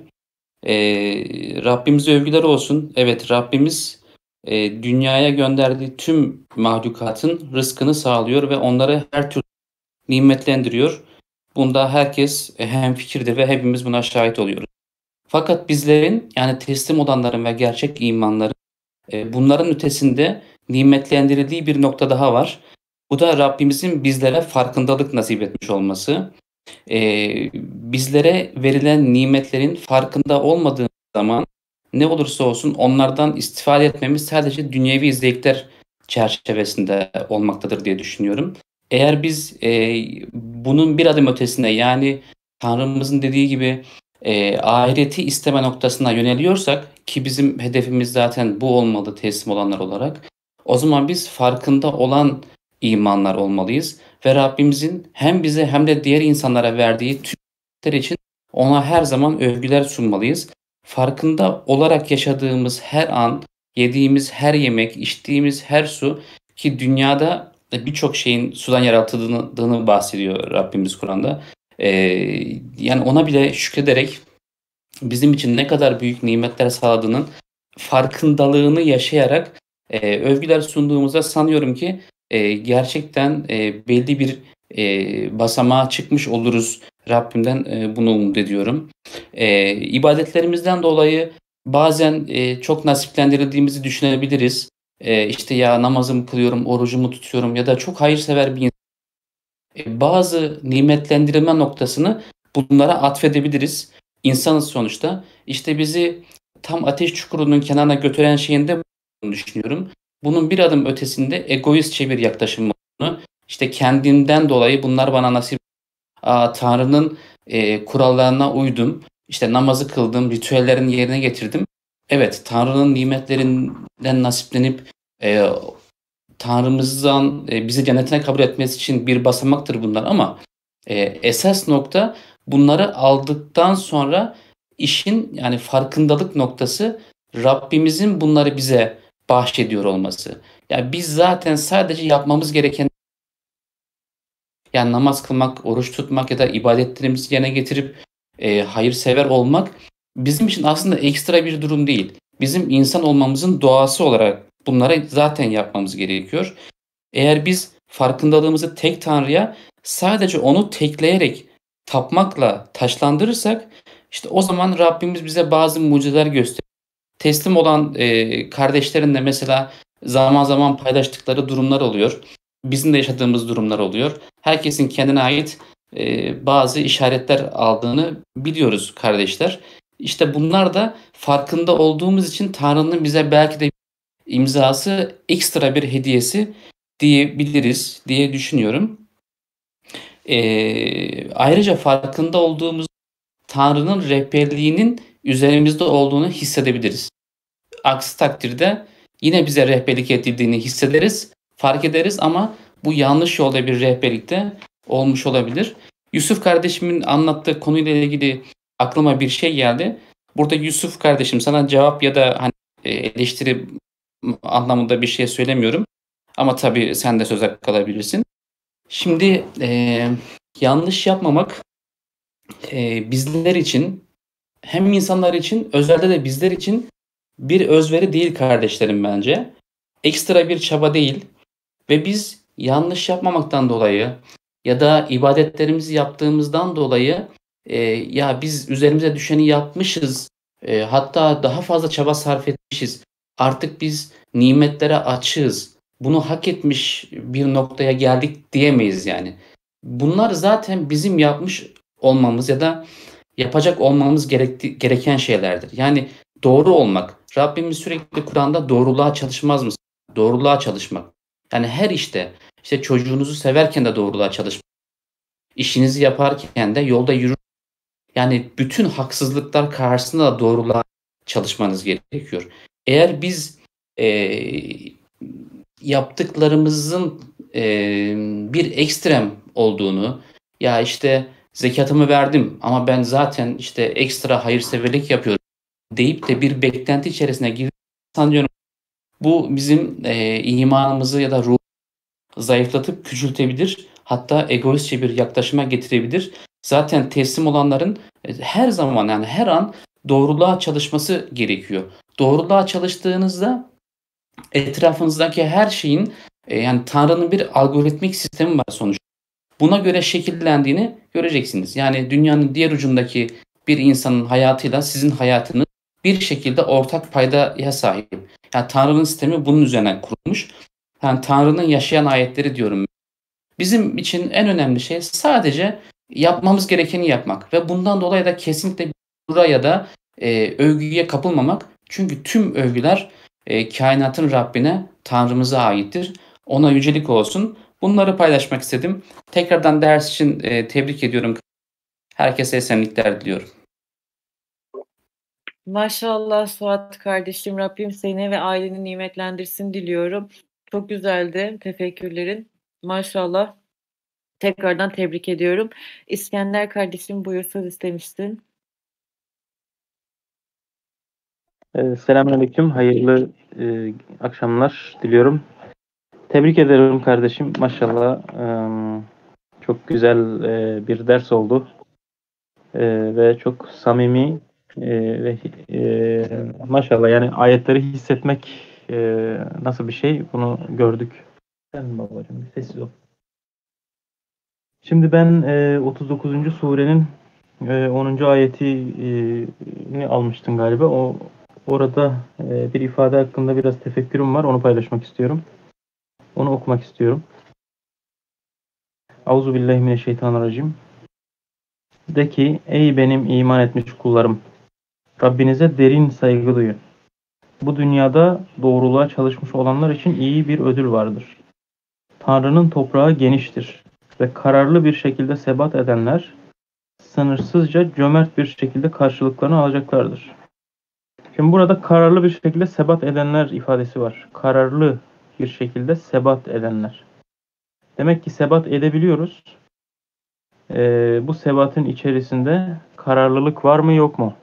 Ee, Rabbimize övgüler olsun. Evet, Rabbimiz e, dünyaya gönderdiği tüm mahlukatın rızkını sağlıyor ve onları her türlü nimetlendiriyor. Bunda herkes hemfikirdir ve hepimiz buna şahit oluyoruz. Fakat bizlerin, yani teslim olanların ve gerçek imanların e, bunların ötesinde nimetlendirildiği bir nokta daha var. Bu da Rabbimizin bizlere farkındalık nasip etmiş olması. Ee, bizlere verilen nimetlerin farkında olmadığımız zaman ne olursa olsun onlardan istifade etmemiz sadece dünyevi zevkler çerçevesinde olmaktadır diye düşünüyorum. Eğer biz e, bunun bir adım ötesine, yani Tanrımızın dediği gibi e, ahireti isteme noktasına yöneliyorsak, ki bizim hedefimiz zaten bu olmalı teslim olanlar olarak, o zaman biz farkında olan imanlar olmalıyız ve Rabbimizin hem bize hem de diğer insanlara verdiği tüm nimetler için ona her zaman övgüler sunmalıyız. Farkında olarak yaşadığımız her an, yediğimiz her yemek, içtiğimiz her su, ki dünyada birçok şeyin sudan yaratıldığını bahsediyor Rabbimiz Kur'an'da. Ee, yani ona bile şükrederek bizim için ne kadar büyük nimetler sağladığının farkındalığını yaşayarak e, övgüler sunduğumuzda sanıyorum ki e, gerçekten e, belli bir e, basamağa çıkmış oluruz. Rabbimden e, bunu umut ediyorum. E, ibadetlerimizden dolayı bazen e, çok nasiplendirildiğimizi düşünebiliriz. E, işte ya namazımı kılıyorum, orucumu tutuyorum ya da çok hayırsever bir insan. E, bazı nimetlendirilme noktasını bunlara atfedebiliriz. İnsanız sonuçta. İşte bizi tam ateş çukurunun kenarına götüren şeyin de bunu düşünüyorum. Bunun bir adım ötesinde egoistçe bir yaklaşım olduğunu, işte kendimden dolayı bunlar bana nasip, Aa, Tanrı'nın e, kurallarına uydum, işte namazı kıldım, ritüellerini yerine getirdim. Evet, Tanrı'nın nimetlerinden nasiplenip e, Tanrımızdan e, bizi cennetine kabul etmesi için bir basamaktır bunlar, ama e, esas nokta bunları aldıktan sonra işin, yani farkındalık noktası Rabbimizin bunları bize bahşediyor olması. Yani biz zaten sadece yapmamız gereken, yani namaz kılmak, oruç tutmak ya da ibadetlerimizi yerine getirip e, hayırsever olmak bizim için aslında ekstra bir durum değil. Bizim insan olmamızın doğası olarak bunları zaten yapmamız gerekiyor. Eğer biz farkındalığımızı tek Tanrı'ya, sadece onu tekleyerek tapmakla taşlandırırsak, işte o zaman Rabbimiz bize bazı mucizeler gösterir. Teslim olan e, kardeşlerin de mesela zaman zaman paylaştıkları durumlar oluyor. Bizim de yaşadığımız durumlar oluyor. Herkesin kendine ait e, bazı işaretler aldığını biliyoruz kardeşler. İşte bunlar da farkında olduğumuz için Tanrı'nın bize belki de imzası, ekstra bir hediyesi diyebiliriz diye düşünüyorum. Ee, ayrıca farkında olduğumuz Tanrı'nın rehberliğinin üzerimizde olduğunu hissedebiliriz. Aksi takdirde yine bize rehberlik edildiğini hissederiz, fark ederiz ama bu yanlış yolda bir rehberlikte olmuş olabilir. Yusuf kardeşimin anlattığı konuyla ilgili aklıma bir şey geldi. Burada Yusuf kardeşim sana cevap ya da hani eleştiri anlamında bir şey söylemiyorum. Ama tabii sen de söz hakkı alabilirsin. Şimdi e, yanlış yapmamak e, bizler için hem insanlar için özelde de bizler için bir özveri değil kardeşlerim bence. Ekstra bir çaba değil ve biz yanlış yapmamaktan dolayı ya da ibadetlerimizi yaptığımızdan dolayı e, ya biz üzerimize düşeni yapmışız, e, hatta daha fazla çaba sarf etmişiz. Artık biz nimetlere açığız. Bunu hak etmiş bir noktaya geldik diyemeyiz yani. Bunlar zaten bizim yapmış olmamız ya da yapacak olmamız gerekti, gereken şeylerdir. Yani doğru olmak. Rabbimiz sürekli Kur'an'da doğruluğa çalışmaz mısın? Doğruluğa çalışmak. Yani her işte, işte çocuğunuzu severken de doğruluğa çalışmak. İşinizi yaparken de yolda yürür. Yani bütün haksızlıklar karşısında da doğruluğa çalışmanız gerekiyor. Eğer biz e, yaptıklarımızın e, bir ekstrem olduğunu, ya işte zekatımı verdim ama ben zaten işte ekstra hayırseverlik yapıyorum deyip de bir beklenti içerisine girdiğini sanıyorum. Bu bizim e, imanımızı ya da ruhu zayıflatıp küçültebilir. Hatta egoistçe bir yaklaşıma getirebilir. Zaten teslim olanların e, her zaman yani her an doğruluğa çalışması gerekiyor. Doğruluğa çalıştığınızda etrafınızdaki her şeyin e, yani Tanrı'nın bir algoritmik sistemi var sonuçta. Buna göre şekillendiğini göreceksiniz. Yani dünyanın diğer ucundaki bir insanın hayatıyla sizin hayatınız bir şekilde ortak paydaya sahip. Yani Tanrı'nın sistemi bunun üzerine kurulmuş. Yani Tanrı'nın yaşayan ayetleri diyorum. Bizim için en önemli şey sadece yapmamız gerekeni yapmak ve bundan dolayı da kesinlikle buraya da e, övgüye kapılmamak. Çünkü tüm övgüler e, kainatın Rabbine, Tanrımıza aittir. Ona yücelik olsun. Bunları paylaşmak istedim. Tekrardan ders için e, tebrik ediyorum. Herkese esenlikler diliyorum. Maşallah Suat kardeşim, Rabbim seni ve aileni nimetlendirsin diliyorum. Çok güzeldi tefekkürlerin. Maşallah. Tekrardan tebrik ediyorum. İskender kardeşim buyur, söz istemiştin. Ee, Selamünaleyküm. Hayırlı e, akşamlar diliyorum. Tebrik ederim kardeşim. Maşallah e, çok güzel e, bir ders oldu. E, ve çok samimi e, ve e, maşallah yani ayetleri hissetmek e, nasıl bir şey bunu gördük. Sen babacığım bir sessiz ol. Şimdi ben e, otuz dokuzuncu surenin e, onuncu ayetini almıştım galiba. O orada e, bir ifade hakkında biraz tefekkürüm var. Onu paylaşmak istiyorum. Onu okumak istiyorum. Euzubillahimineşşeytanirracim. De ki ey benim iman etmiş kullarım, Rabbinize derin saygı duyun. Bu dünyada doğruluğa çalışmış olanlar için iyi bir ödül vardır. Tanrı'nın toprağı geniştir ve kararlı bir şekilde sebat edenler sınırsızca cömert bir şekilde karşılıklarını alacaklardır. Şimdi burada kararlı bir şekilde sebat edenler ifadesi var. Kararlı bir şekilde sebat edenler. Demek ki sebat edebiliyoruz. Ee, bu sebatın içerisinde kararlılık var mı yok mu?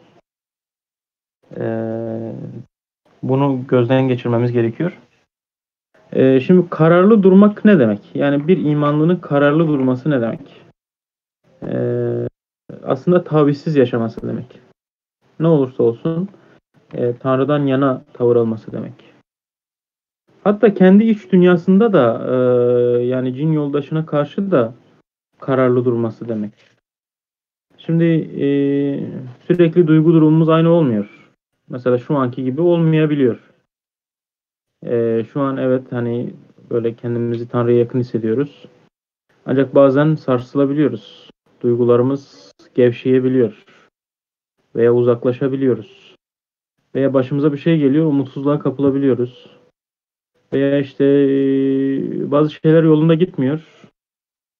Ee, bunu gözden geçirmemiz gerekiyor. Ee, şimdi kararlı durmak ne demek? Yani bir imanlının kararlı durması ne demek? Ee, aslında tavizsiz yaşaması demek. Ne olursa olsun e, Tanrı'dan yana tavır alması demek. Hatta kendi iç dünyasında da e, yani cin yoldaşına karşı da kararlı durması demek. Şimdi e, sürekli duygu durumumuz aynı olmuyor. Mesela şu anki gibi olmayabiliyor. E, şu an evet hani böyle kendimizi Tanrı'ya yakın hissediyoruz. Ancak bazen sarsılabiliyoruz. Duygularımız gevşeyebiliyor. Veya uzaklaşabiliyoruz. Veya başımıza bir şey geliyor, umutsuzluğa kapılabiliyoruz. Veya işte bazı şeyler yolunda gitmiyor.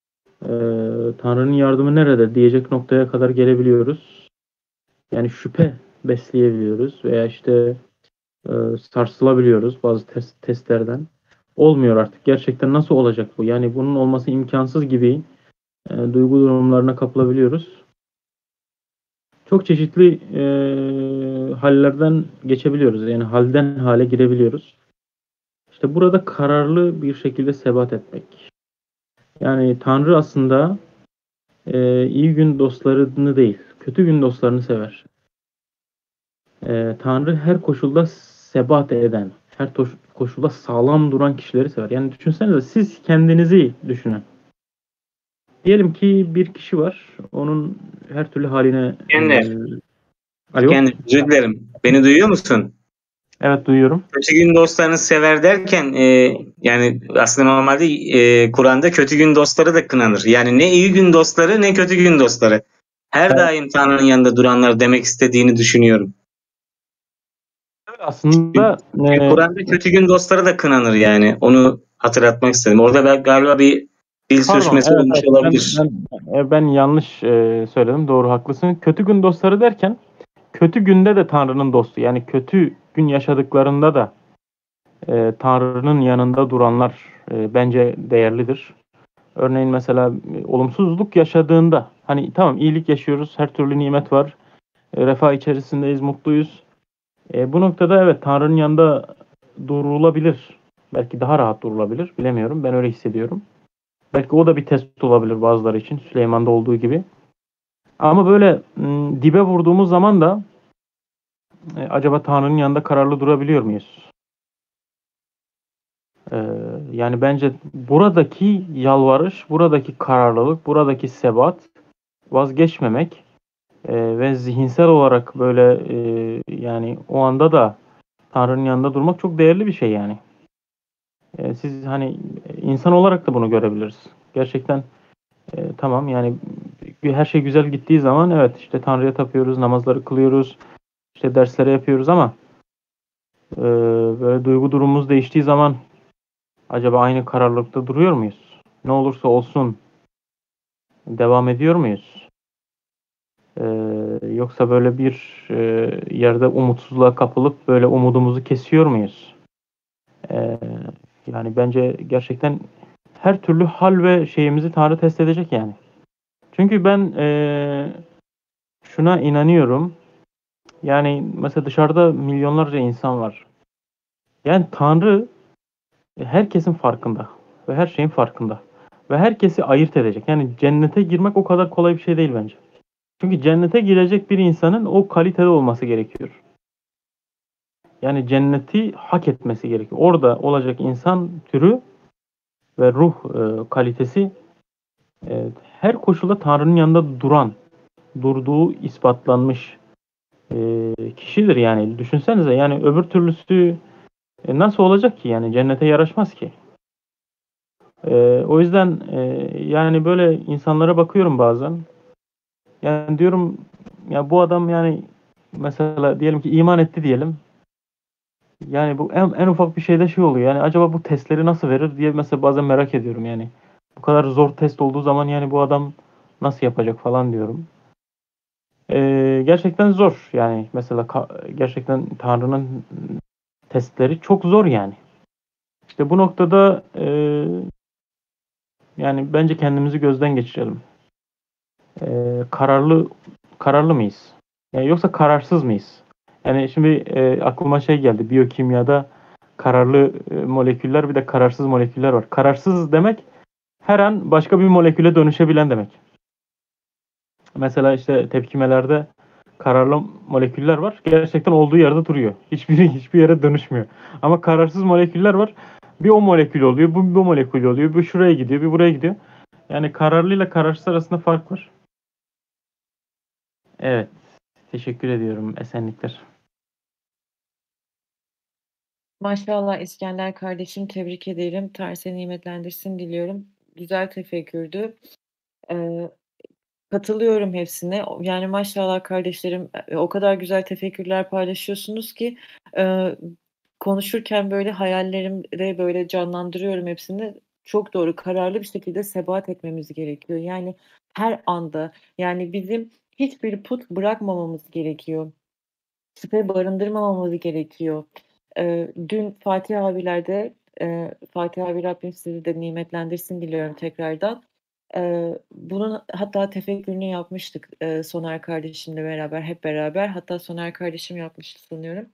e, Tanrı'nın yardımı nerede diyecek noktaya kadar gelebiliyoruz. Yani şüphe besleyebiliyoruz veya işte e, sarsılabiliyoruz bazı test, testlerden. Olmuyor artık. Gerçekten nasıl olacak bu? Yani bunun olması imkansız gibi e, duygu durumlarına kapılabiliyoruz. Çok çeşitli e, hallerden geçebiliyoruz. Yani halden hale girebiliyoruz. İşte burada kararlı bir şekilde sebat etmek. Yani Tanrı aslında e, iyi gün dostlarını değil, kötü gün dostlarını sever. E, Tanrı her koşulda sebat eden, her toş- koşulda sağlam duran kişileri sever. Yani düşünsenize, siz kendinizi düşünün. Diyelim ki bir kişi var, onun her türlü haline... İskender, E, alo? İskender, özür dilerim. Beni duyuyor musun? Evet, duyuyorum. Kötü gün dostlarını sever derken e, yani aslında normalde e, Kur'an'da kötü gün dostları da kınanır. Yani ne iyi gün dostları ne kötü gün dostları. Her Evet. daim Tanrı'nın yanında duranlar demek istediğini düşünüyorum. Aslında Çünkü e, Kur'an'da kötü gün dostları da kınanır yani. Onu hatırlatmak istedim. Orada ben galiba bir dil pardon, sürçmesi evet, olmuş evet. Ben, olabilir. ben, e, ben yanlış e, söyledim. Doğru, haklısın. Kötü gün dostları derken kötü günde de Tanrı'nın dostu. Yani kötü gün yaşadıklarında da e, Tanrı'nın yanında duranlar e, bence değerlidir. Örneğin mesela e, olumsuzluk yaşadığında, hani tamam, iyilik yaşıyoruz, her türlü nimet var, e, refah içerisindeyiz, mutluyuz. E, bu noktada evet, Tanrı'nın yanında durulabilir. Belki daha rahat durulabilir. Bilemiyorum. Ben öyle hissediyorum. Belki o da bir test olabilir bazıları için. Süleyman'da olduğu gibi. Ama böyle m, dibe vurduğumuz zaman da e, acaba Tanrı'nın yanında kararlı durabiliyor muyuz? E, yani bence buradaki yalvarış, buradaki kararlılık, buradaki sebat, vazgeçmemek e, ve zihinsel olarak böyle e, yani o anda da Tanrı'nın yanında durmak çok değerli bir şey yani. E, siz hani insan olarak da bunu görebiliriz. Gerçekten e, tamam yani her şey güzel gittiği zaman evet, işte Tanrı'ya tapıyoruz, namazları kılıyoruz, işte derslere yapıyoruz ama e, böyle duygu durumumuz değiştiği zaman acaba aynı kararlılıkta duruyor muyuz? Ne olursa olsun devam ediyor muyuz? E, yoksa böyle bir e, yerde umutsuzluğa kapılıp böyle umudumuzu kesiyor muyuz? E, yani bence gerçekten her türlü hal ve şeyimizi Tanrı test edecek yani. Çünkü ben e, şuna inanıyorum. Yani mesela dışarıda milyonlarca insan var. Yani Tanrı herkesin farkında ve her şeyin farkında. Ve herkesi ayırt edecek. Yani cennete girmek o kadar kolay bir şey değil bence. Çünkü cennete girecek bir insanın o kalitede olması gerekiyor. Yani cenneti hak etmesi gerekiyor. Orada olacak insan türü ve ruh e, kalitesi e, her koşulda Tanrı'nın yanında duran, durduğu ispatlanmış e, kişidir yani. Düşünsenize, yani öbür türlüsü e, nasıl olacak ki? Yani cennete yaraşmaz ki. E, o yüzden e, yani böyle insanlara bakıyorum bazen. Yani diyorum ya, bu adam yani mesela diyelim ki iman etti diyelim. Yani bu en, en ufak bir şeyde şey oluyor. Yani acaba bu testleri nasıl verir diye mesela bazen merak ediyorum yani. Bu kadar zor test olduğu zaman yani bu adam nasıl yapacak falan diyorum. E, gerçekten zor yani. Mesela ka- gerçekten Tanrı'nın testleri çok zor yani. İşte bu noktada e, yani bence kendimizi gözden geçirelim. E, kararlı kararlı mıyız? Yani yoksa kararsız mıyız? Yani şimdi e, aklıma şey geldi. Biyokimyada kararlı e, moleküller, bir de kararsız moleküller var. Kararsız demek her an başka bir moleküle dönüşebilen demek. Mesela işte tepkimelerde kararlı moleküller var. Gerçekten olduğu yerde duruyor. Hiçbiri hiçbir yere dönüşmüyor. Ama kararsız moleküller var. Bir o molekül oluyor, bu bu molekül oluyor, bir şuraya gidiyor, bir buraya gidiyor. Yani kararlı ile kararsız arasında fark var. Evet. Teşekkür ediyorum. Esenlikler. Maşallah İskender kardeşim, tebrik ederim. Tanrı seni nimetlendirsin diliyorum. Güzel tefekkürdü. Ee, katılıyorum hepsine. Yani maşallah kardeşlerim, e, o kadar güzel tefekkürler paylaşıyorsunuz ki e, konuşurken böyle hayallerimde böyle canlandırıyorum hepsini. çok doğru. Kararlı bir şekilde sebat etmemiz gerekiyor. Yani her anda. Yani bizim hiçbir put bırakmamamız gerekiyor. Şüphe barındırmamamız gerekiyor. Ee, dün Fatih abilerde e, Fatih abi Rabbim sizi de nimetlendirsin diliyorum tekrardan. Ee, bunun hatta tefekkürünü yapmıştık e, Soner kardeşimle beraber, hep beraber. Hatta Soner kardeşim yapmıştı sanıyorum.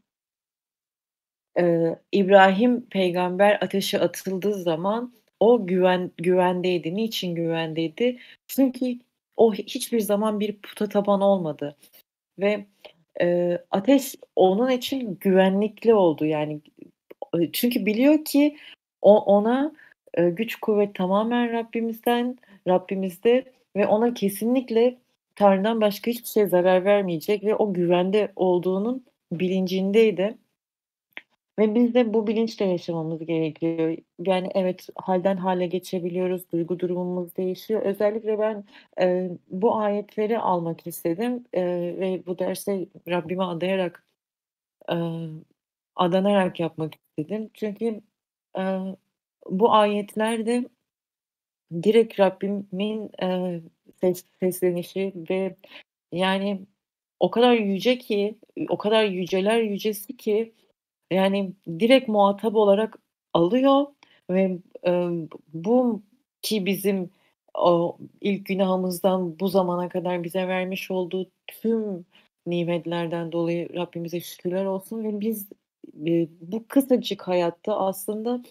Ee, İbrahim peygamber ateşe atıldığı zaman o güven güvendeydi. Niçin güvendeydi? Çünkü o hiçbir zaman bir puta taban olmadı ve e, ateş onun için güvenlikli oldu. Yani e, çünkü biliyor ki o ona e, güç kuvvet tamamen Rabbimizden, Rabbimizde ve ona kesinlikle Tanrı'dan başka hiçbir şey zarar vermeyecek ve o güvende olduğunun bilincindeydi. Ve biz de bu bilinçle yaşamamız gerekiyor. Yani evet, halden hale geçebiliyoruz, duygu durumumuz değişiyor. Özellikle ben e, bu ayetleri almak istedim e, ve bu derse Rabbime adayarak, e, adanarak yapmak istedim. Çünkü e, bu ayetlerde direkt Rabbimin e, ses, seslenişi ve yani o kadar yüce ki, o kadar yüceler yücesi ki yani direkt muhatap olarak alıyor ve e, bu ki bizim o ilk günahımızdan bu zamana kadar bize vermiş olduğu tüm nimetlerden dolayı Rabbimize şükürler olsun ve biz e, bu kısacık hayatta aslında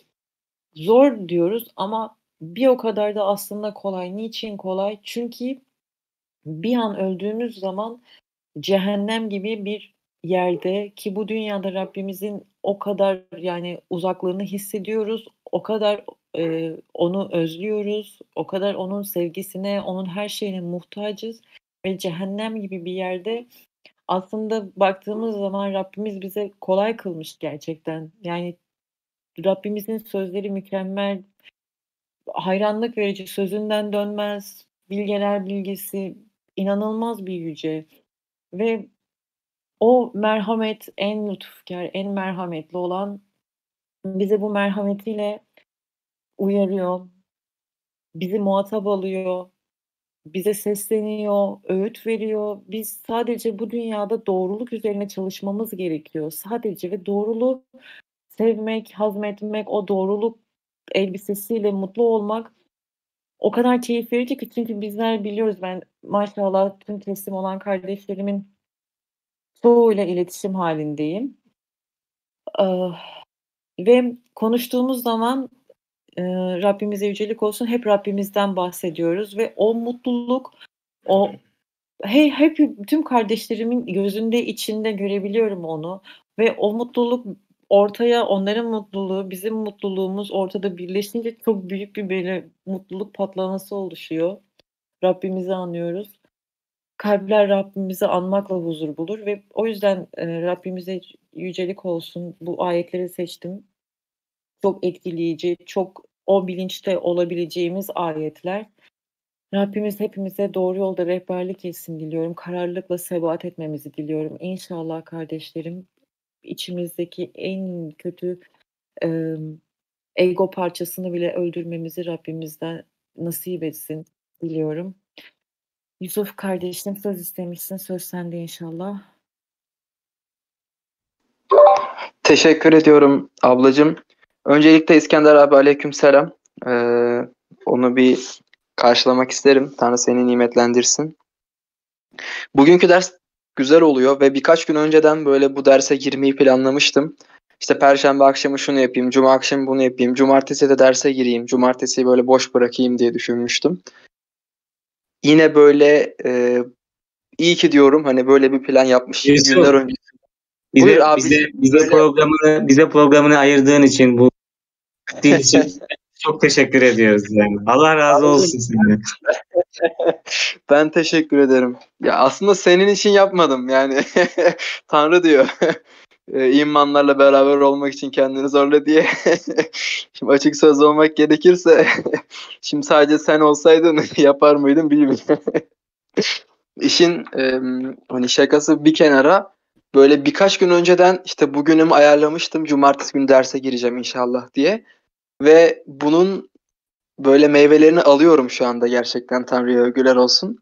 zor diyoruz ama bir o kadar da aslında kolay. Niçin kolay? Çünkü bir an öldüğümüz zaman cehennem gibi bir yerde ki bu dünyada Rabbimizin o kadar yani uzaklığını hissediyoruz. O kadar e, onu özlüyoruz. O kadar onun sevgisine, onun her şeyine muhtacız. Ve cehennem gibi bir yerde aslında baktığımız zaman Rabbimiz bize kolay kılmış gerçekten. Yani Rabbimizin sözleri mükemmel, hayranlık verici, sözünden dönmez, bilgeler bilgesi, inanılmaz bir yüce. Ve o merhamet, en lütufkar, en merhametli olan bize bu merhametiyle uyarıyor, bizi muhatap alıyor, bize sesleniyor, öğüt veriyor. Biz sadece bu dünyada doğruluk üzerine çalışmamız gerekiyor. Sadece ve doğruluğu sevmek, hazmetmek, o doğruluk elbisesiyle mutlu olmak o kadar keyif verici ki çünkü bizler biliyoruz, ben maşallah tüm teslim olan kardeşlerimin çoğuyla iletişim halindeyim. Eee, ve konuştuğumuz zaman eee, Rabbimize yücelik olsun hep Rabbimizden bahsediyoruz ve o mutluluk, o he, hep tüm kardeşlerimin gözünde, içinde görebiliyorum onu ve o mutluluk ortaya, onların mutluluğu, bizim mutluluğumuz ortada birleşince çok büyük bir böyle mutluluk patlaması oluşuyor. Rabbimizi anlıyoruz. Kalpler Rabbimizi anmakla huzur bulur ve o yüzden e, Rabbimize yücelik olsun. Bu ayetleri seçtim. Çok etkileyici, çok o bilinçte olabileceğimiz ayetler. Rabbimiz hepimize doğru yolda rehberlik etsin diliyorum. Kararlılıkla sebat etmemizi diliyorum. İnşallah kardeşlerim içimizdeki en kötü e, ego parçasını bile öldürmemizi Rabbimizden nasip etsin diliyorum. Yusuf kardeşim söz istemişsin. Söz sende inşallah. Teşekkür ediyorum ablacığım. Öncelikle İskender abi aleykümselam. Ee, onu bir karşılamak isterim. Tanrı seni nimetlendirsin. Bugünkü ders güzel oluyor ve birkaç gün önceden böyle bu derse girmeyi planlamıştım. İşte Perşembe akşamı şunu yapayım, Cuma akşamı bunu yapayım, Cumartesi de derse gireyim, Cumartesiyi böyle boş bırakayım diye düşünmüştüm. Yine böyle e, iyi ki diyorum hani böyle bir plan yapmışım Yusuf, günler önce. Bize, Buyur abi. bize, bize Böyle- programını bize programını ayırdığın için bu din için çok teşekkür ediyoruz yani. Allah razı olsun senden. Ben teşekkür ederim. Ya aslında senin için yapmadım yani. Tanrı diyor. e, imanlarla beraber olmak için kendini zorla diye. Şimdi açık söz olmak gerekirse şimdi sadece sen olsaydın yapar mıydın bilmiyorum. İşin e, hani şakası bir kenara böyle birkaç gün önceden işte bugünümü ayarlamıştım. Cumartesi günü derse gireceğim inşallah diye. Ve bunun böyle meyvelerini alıyorum şu anda, gerçekten Tanrı'ya övgüler olsun.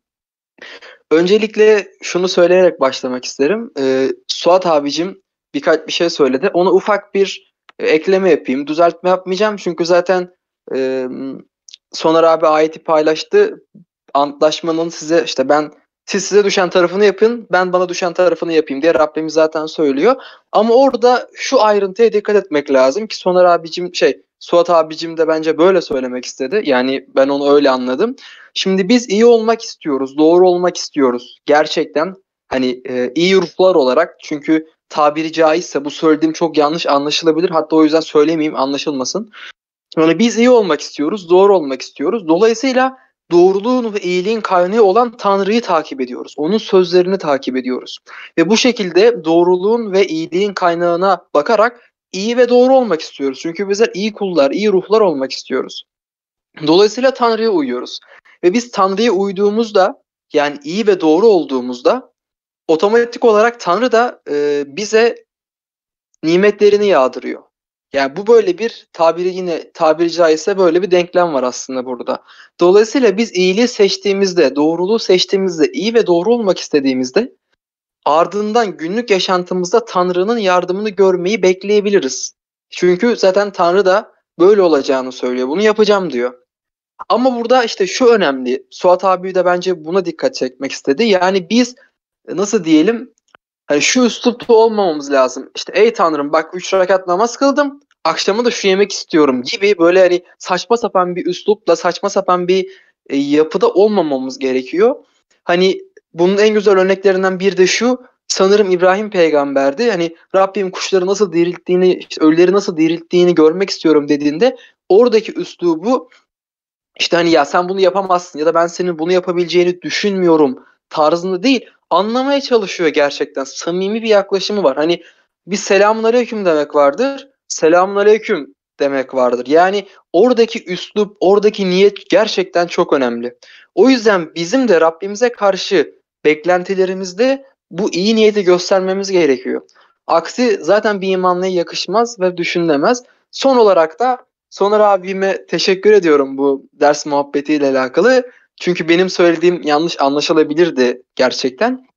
Öncelikle şunu söyleyerek başlamak isterim. Ee, Suat abicim birkaç bir şey söyledi. Ona ufak bir e, ekleme yapayım. Düzeltme yapmayacağım çünkü zaten e, Soner abi ayeti paylaştı. Antlaşmanın size işte ben siz size düşen tarafını yapın, ben bana düşen tarafını yapayım diye Rabbimiz zaten söylüyor. Ama orada şu ayrıntıya dikkat etmek lazım ki Soner abicim şey Suat abicim de bence böyle söylemek istedi. Yani ben onu öyle anladım. Şimdi biz iyi olmak istiyoruz, doğru olmak istiyoruz. Gerçekten hani e, iyi ruhlar olarak, çünkü tabiri caizse bu söylediğim çok yanlış anlaşılabilir. Hatta o yüzden söylemeyeyim, anlaşılmasın. Yani biz iyi olmak istiyoruz, doğru olmak istiyoruz. Dolayısıyla doğruluğun ve iyiliğin kaynağı olan Tanrı'yı takip ediyoruz. Onun sözlerini takip ediyoruz. Ve bu şekilde doğruluğun ve iyiliğin kaynağına bakarak iyi ve doğru olmak istiyoruz. Çünkü bizler iyi kullar, iyi ruhlar olmak istiyoruz. Dolayısıyla Tanrı'ya uyuyoruz. Ve biz Tanrı'ya uyduğumuzda, yani iyi ve doğru olduğumuzda otomatik olarak Tanrı da e, bize nimetlerini yağdırıyor. Yani bu böyle bir tabiri yine tabiri caizse böyle bir denklem var aslında burada. Dolayısıyla biz iyiliği seçtiğimizde, doğruluğu seçtiğimizde, iyi ve doğru olmak istediğimizde ardından günlük yaşantımızda Tanrı'nın yardımını görmeyi bekleyebiliriz. Çünkü zaten Tanrı da böyle olacağını söylüyor. Bunu yapacağım diyor. Ama burada işte şu önemli. Suat abi de bence buna dikkat çekmek istedi. Yani biz nasıl diyelim, hani şu üslupta olmamamız lazım. İşte ey Tanrım bak üç rekat namaz kıldım, akşamı da şu yemek istiyorum gibi böyle hani saçma sapan bir üslupla, saçma sapan bir e, yapıda olmamamız gerekiyor. Hani bunun en güzel örneklerinden bir de şu, sanırım İbrahim peygamberdi. Hani Rabbim kuşları nasıl dirilttiğini, işte ölüleri nasıl dirilttiğini görmek istiyorum dediğinde oradaki üslubu işte hani ya sen bunu yapamazsın ya da ben senin bunu yapabileceğini düşünmüyorum tarzında değil, anlamaya çalışıyor gerçekten. Samimi bir yaklaşımı var. Hani bir selamünaleyküm demek vardır, selamünaleyküm demek vardır. Yani oradaki üslup, oradaki niyet gerçekten çok önemli. O yüzden bizim de Rabbimize karşı beklentilerimizde bu iyi niyeti göstermemiz gerekiyor. Aksi zaten bir imanlıya yakışmaz ve düşünülemez. Son olarak da Soner abime teşekkür ediyorum bu ders muhabbetiyle alakalı. Çünkü benim söylediğim yanlış anlaşılabilirdi gerçekten.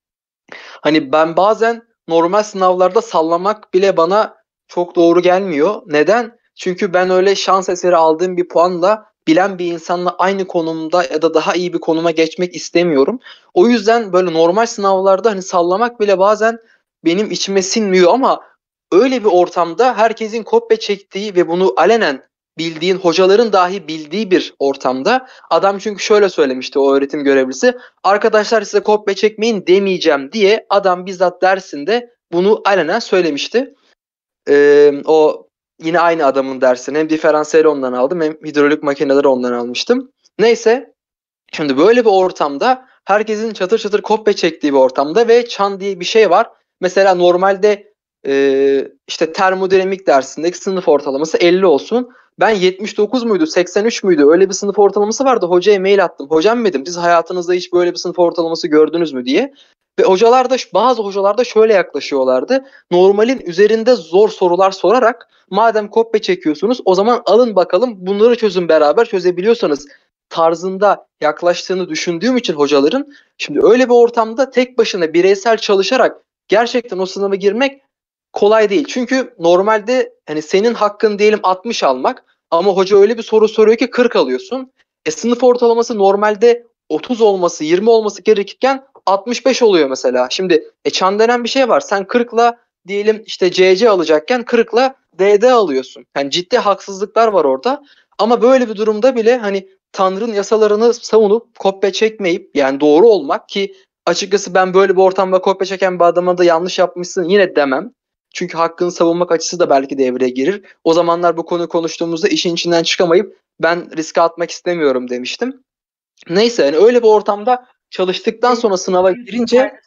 Hani ben bazen normal sınavlarda sallamak bile bana çok doğru gelmiyor. Neden? Çünkü ben öyle şans eseri aldığım bir puanla bilen bir insanla aynı konumda ya da daha iyi bir konuma geçmek istemiyorum. O yüzden böyle normal sınavlarda hani sallamak bile bazen benim içime sinmiyor ama öyle bir ortamda herkesin kopya çektiği ve bunu alenen bildiğin, hocaların dahi bildiği bir ortamda adam, çünkü şöyle söylemişti o öğretim görevlisi: arkadaşlar size kopya çekmeyin demeyeceğim diye adam bizzat dersinde bunu alenen söylemişti. Ee, o yine aynı adamın dersini hem diferansiyeli ondan aldım hem hidrolik makineleri ondan almıştım. Neyse, şimdi böyle bir ortamda herkesin çatır çatır kopya çektiği bir ortamda ve çan diye bir şey var. Mesela normalde e, işte termodinamik dersindeki sınıf ortalaması elli olsun. Ben yetmiş dokuz muydu, seksen üç müydü, öyle bir sınıf ortalaması vardı. Hocaya mail attım. Hocam dedim, siz hayatınızda hiç böyle bir sınıf ortalaması gördünüz mü diye. Ve hocalar da, bazı hocalar da şöyle yaklaşıyorlardı. Normalin üzerinde zor sorular sorarak, madem kopya çekiyorsunuz o zaman alın bakalım bunları çözün, beraber çözebiliyorsanız tarzında yaklaştığını düşündüğüm için hocaların, şimdi öyle bir ortamda tek başına bireysel çalışarak gerçekten o sınava girmek kolay değil. Çünkü normalde hani senin hakkın diyelim altmış almak ama hoca öyle bir soru soruyor ki kırk alıyorsun. E sınıf ortalaması normalde otuz olması, yirmi olması gerekirken altmış beş oluyor mesela. Şimdi e çan denen bir şey var. Sen kırkla diyelim işte C C alacakken kırkla D D alıyorsun. Yani ciddi haksızlıklar var orada. Ama böyle bir durumda bile hani Tanrı'nın yasalarını savunup kopya çekmeyip, yani doğru olmak, ki açıkçası ben böyle bir ortamda kopya çeken bir adama da yanlış yapmışsın yine demem. Çünkü hakkını savunmak açısı da belki devreye girir. O zamanlar bu konuyu konuştuğumuzda işin içinden çıkamayıp ben riske atmak istemiyorum demiştim. Neyse, yani öyle bir ortamda çalıştıktan sonra sınava girince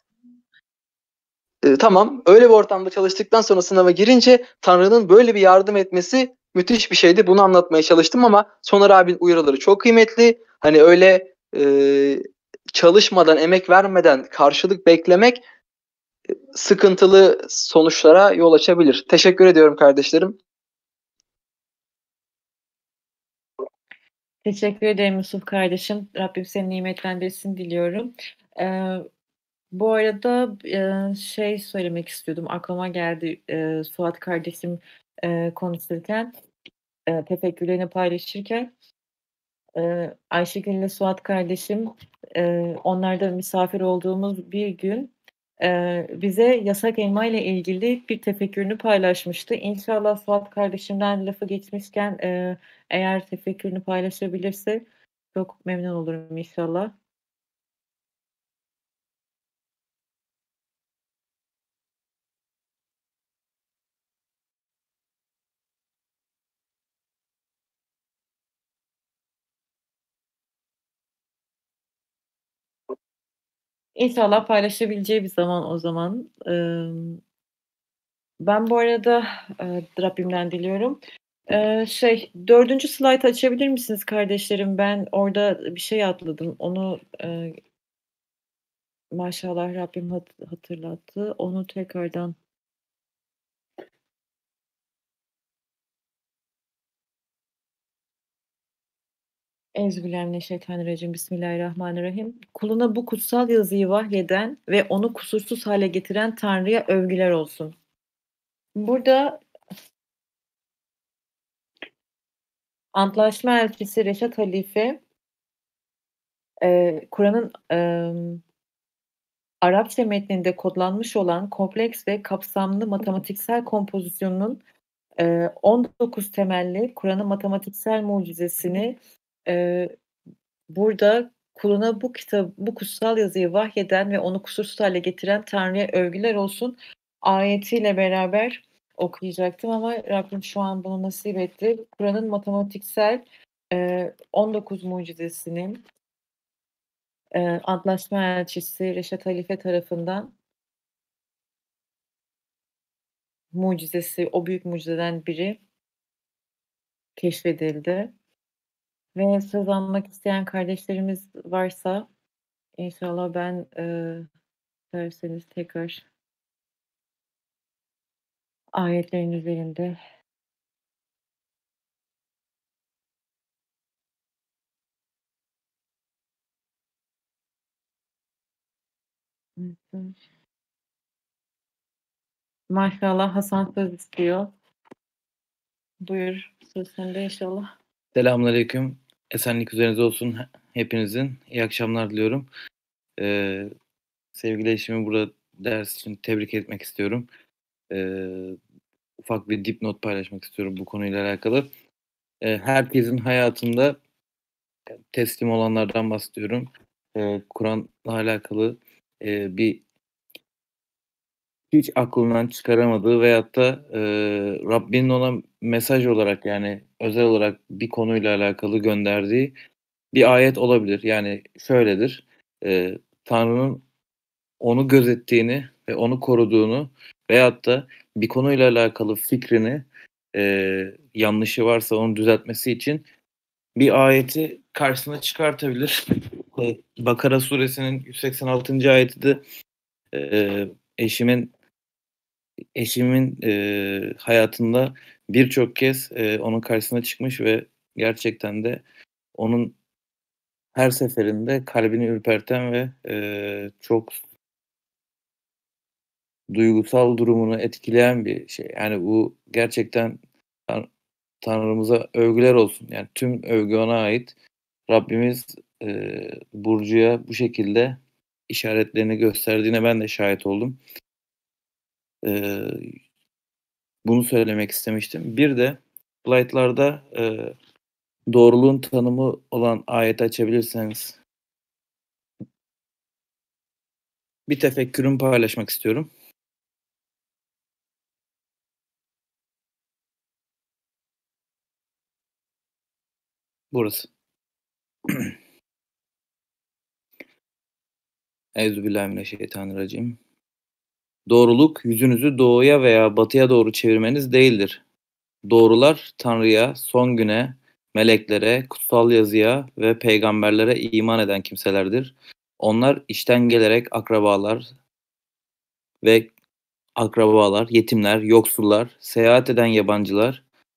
e, tamam öyle bir ortamda çalıştıktan sonra sınava girince Tanrı'nın böyle bir yardım etmesi müthiş bir şeydi. Bunu anlatmaya çalıştım ama Soner abinin uyarıları çok kıymetli. Hani öyle e, çalışmadan, emek vermeden karşılık beklemek e, sıkıntılı sonuçlara yol açabilir. Teşekkür ediyorum kardeşlerim. Teşekkür ederim Yusuf kardeşim. Rabbim seni nimetlendirsin diliyorum. Ee, bu arada e, şey söylemek istiyordum. Aklıma geldi e, Suat kardeşim e, konuşurken, e, tefekkürlerini paylaşırken. E, Ayşegül ile Suat kardeşim, e, onlarda misafir olduğumuz bir gün e, bize yasak elma ile ilgili bir tefekkürünü paylaşmıştı. İnşallah Suat kardeşimden lafı geçmişken e, eğer tefekkürünü paylaşabilirse çok memnun olurum inşallah. İnşallah paylaşabileceği bir zaman o zaman. Ee, ben bu arada e, Rabbimden diliyorum. Ee, şey dördüncü slaytı açabilir misiniz kardeşlerim? Ben orada bir şey atladım. Onu e, maşallah Rabbim hat- hatırlattı. Onu tekrardan Euzubillahimineşşeytanirracim. Bismillahirrahmanirrahim. Kuluna bu kutsal yazıyı vahyeden ve onu kusursuz hale getiren Tanrı'ya övgüler olsun. Burada Antlaşma Elçisi Reşat Halife e, Kur'an'ın e, Arapça metninde kodlanmış olan kompleks ve kapsamlı matematiksel kompozisyonunun e, on dokuz temelli Kur'an'ın matematiksel mucizesini e, burada kuluna bu kitap, bu kutsal yazıyı vahyeden ve onu kusursuz hale getiren Tanrı'ya övgüler olsun ayetiyle beraber okuyacaktım ama Rabbim şu an bunu nasip etti. Kur'an'ın matematiksel e, on dokuz mucizesinin e, Antlaşma Elçisi Reşat Halife tarafından mucizesi, o büyük mucizeden biri keşfedildi. Ve söz almak isteyen kardeşlerimiz varsa inşallah ben e, derseniz tekrar ayetlerin üzerinde maşallah Hasan söz istiyor. Buyur, söz sende inşallah. Selamünaleyküm. Esenlik üzerinize olsun hepinizin. İyi akşamlar diliyorum. Ee, sevgili eşimi burada ders için tebrik etmek istiyorum. Ee, ufak bir dipnot paylaşmak istiyorum bu konuyla alakalı. Ee, herkesin hayatında teslim olanlardan bahsediyorum. Ee, Kur'an'la alakalı e, bir hiç aklından çıkaramadığı veyahut da e, Rabbinin ona mesaj olarak yani özel olarak bir konuyla alakalı gönderdiği bir ayet olabilir. Yani şöyledir. E, Tanrı'nın onu gözettiğini ve onu koruduğunu veyahut da bir konuyla alakalı fikrini e, yanlışı varsa onu düzeltmesi için bir ayeti karşısına çıkartabilir. E, Bakara suresinin yüz seksen altıncı ayeti de e, eşimin eşimin e, hayatında birçok kez e, onun karşısına çıkmış ve gerçekten de onun her seferinde kalbini ürperten ve e, çok duygusal durumunu etkileyen bir şey. Yani bu gerçekten Tan- Tanrımıza övgüler olsun. Yani tüm övgü ona ait. Rabbimiz e, Burcu'ya bu şekilde işaretlerini gösterdiğine ben de şahit oldum. E, bunu söylemek istemiştim. Bir de slaytlarda e, doğruluğun tanımı olan ayeti açabilirseniz bir tefekkürümü paylaşmak istiyorum. Burası. Euzubillahimineşşeytanirracim. Doğruluk yüzünüzü doğuya veya batıya doğru çevirmeniz değildir. Doğrular Tanrı'ya, son güne, meleklere, kutsal yazıya ve peygamberlere iman eden kimselerdir. Onlar işten gelerek akrabalar ve akrabalar, yetimler, yoksullar, seyahat eden yabancılar,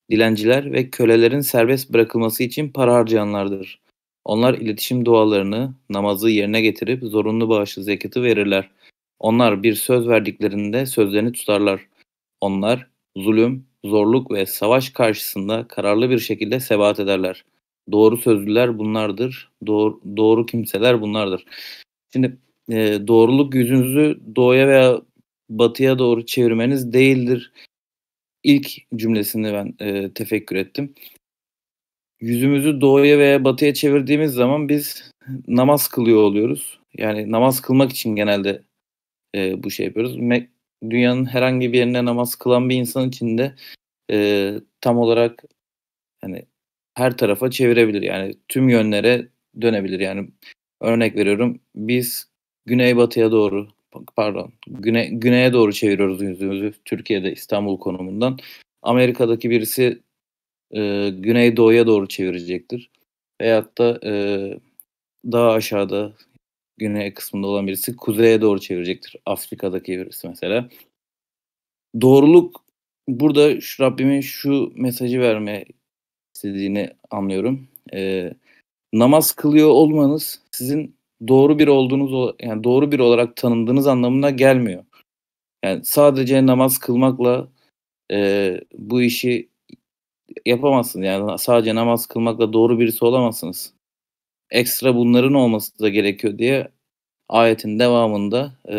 dilenciler ve kölelerin serbest bırakılması için para harcayanlardır. Onlar iletişim dualarını, namazı yerine getirip zorunlu bağışlı zekatı verirler. Onlar bir söz verdiklerinde sözlerini tutarlar. Onlar zulüm, zorluk ve savaş karşısında kararlı bir şekilde sebat ederler. Doğru sözlüler bunlardır. Doğru, doğru kimseler bunlardır. Şimdi e, doğruluk yüzünüzü doğuya veya batıya doğru çevirmeniz değildir. İlk cümlesini ben e, tefekkür ettim. Yüzümüzü doğuya veya batıya çevirdiğimiz zaman biz namaz kılıyor oluyoruz. Yani namaz kılmak için genelde e, bu şey yapıyoruz. Me- Dünyanın herhangi bir yerine namaz kılan bir insan için de e, tam olarak hani her tarafa çevirebilir. Yani tüm yönlere dönebilir. Yani örnek veriyorum, biz güneybatıya doğru pardon güne, güneye doğru çeviriyoruz yüzümüzü Türkiye'de, İstanbul konumundan. Amerika'daki birisi e, güneydoğuya doğru çevirecektir. Veyahut da e, daha aşağıda güney kısmında olan birisi kuzeye doğru çevirecektir. Afrika'daki birisi mesela. Doğruluk, burada şu Rabbimin şu mesajı vermeye istediğini anlıyorum. Ee, namaz kılıyor olmanız sizin doğru bir olduğunuz, yani doğru bir olarak tanındığınız anlamına gelmiyor. Yani sadece namaz kılmakla e, bu işi yapamazsınız. Yani sadece namaz kılmakla doğru birisi olamazsınız. Ekstra bunların olması da gerekiyor diye ayetin devamında e,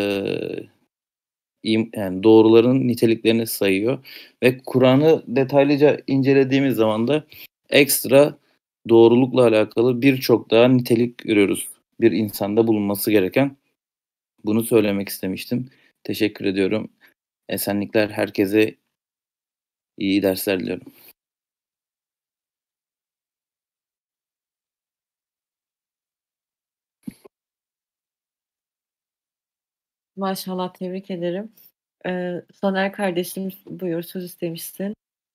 yani doğruların niteliklerini sayıyor ve Kur'an'ı detaylıca incelediğimiz zaman da ekstra doğrulukla alakalı birçok daha nitelik görüyoruz bir insanda bulunması gereken. Bunu söylemek istemiştim. Teşekkür ediyorum. Esenlikler, herkese iyi dersler diliyorum. Maşallah, tebrik ederim. Ee, Soner kardeşim, buyur, söz istemişsin.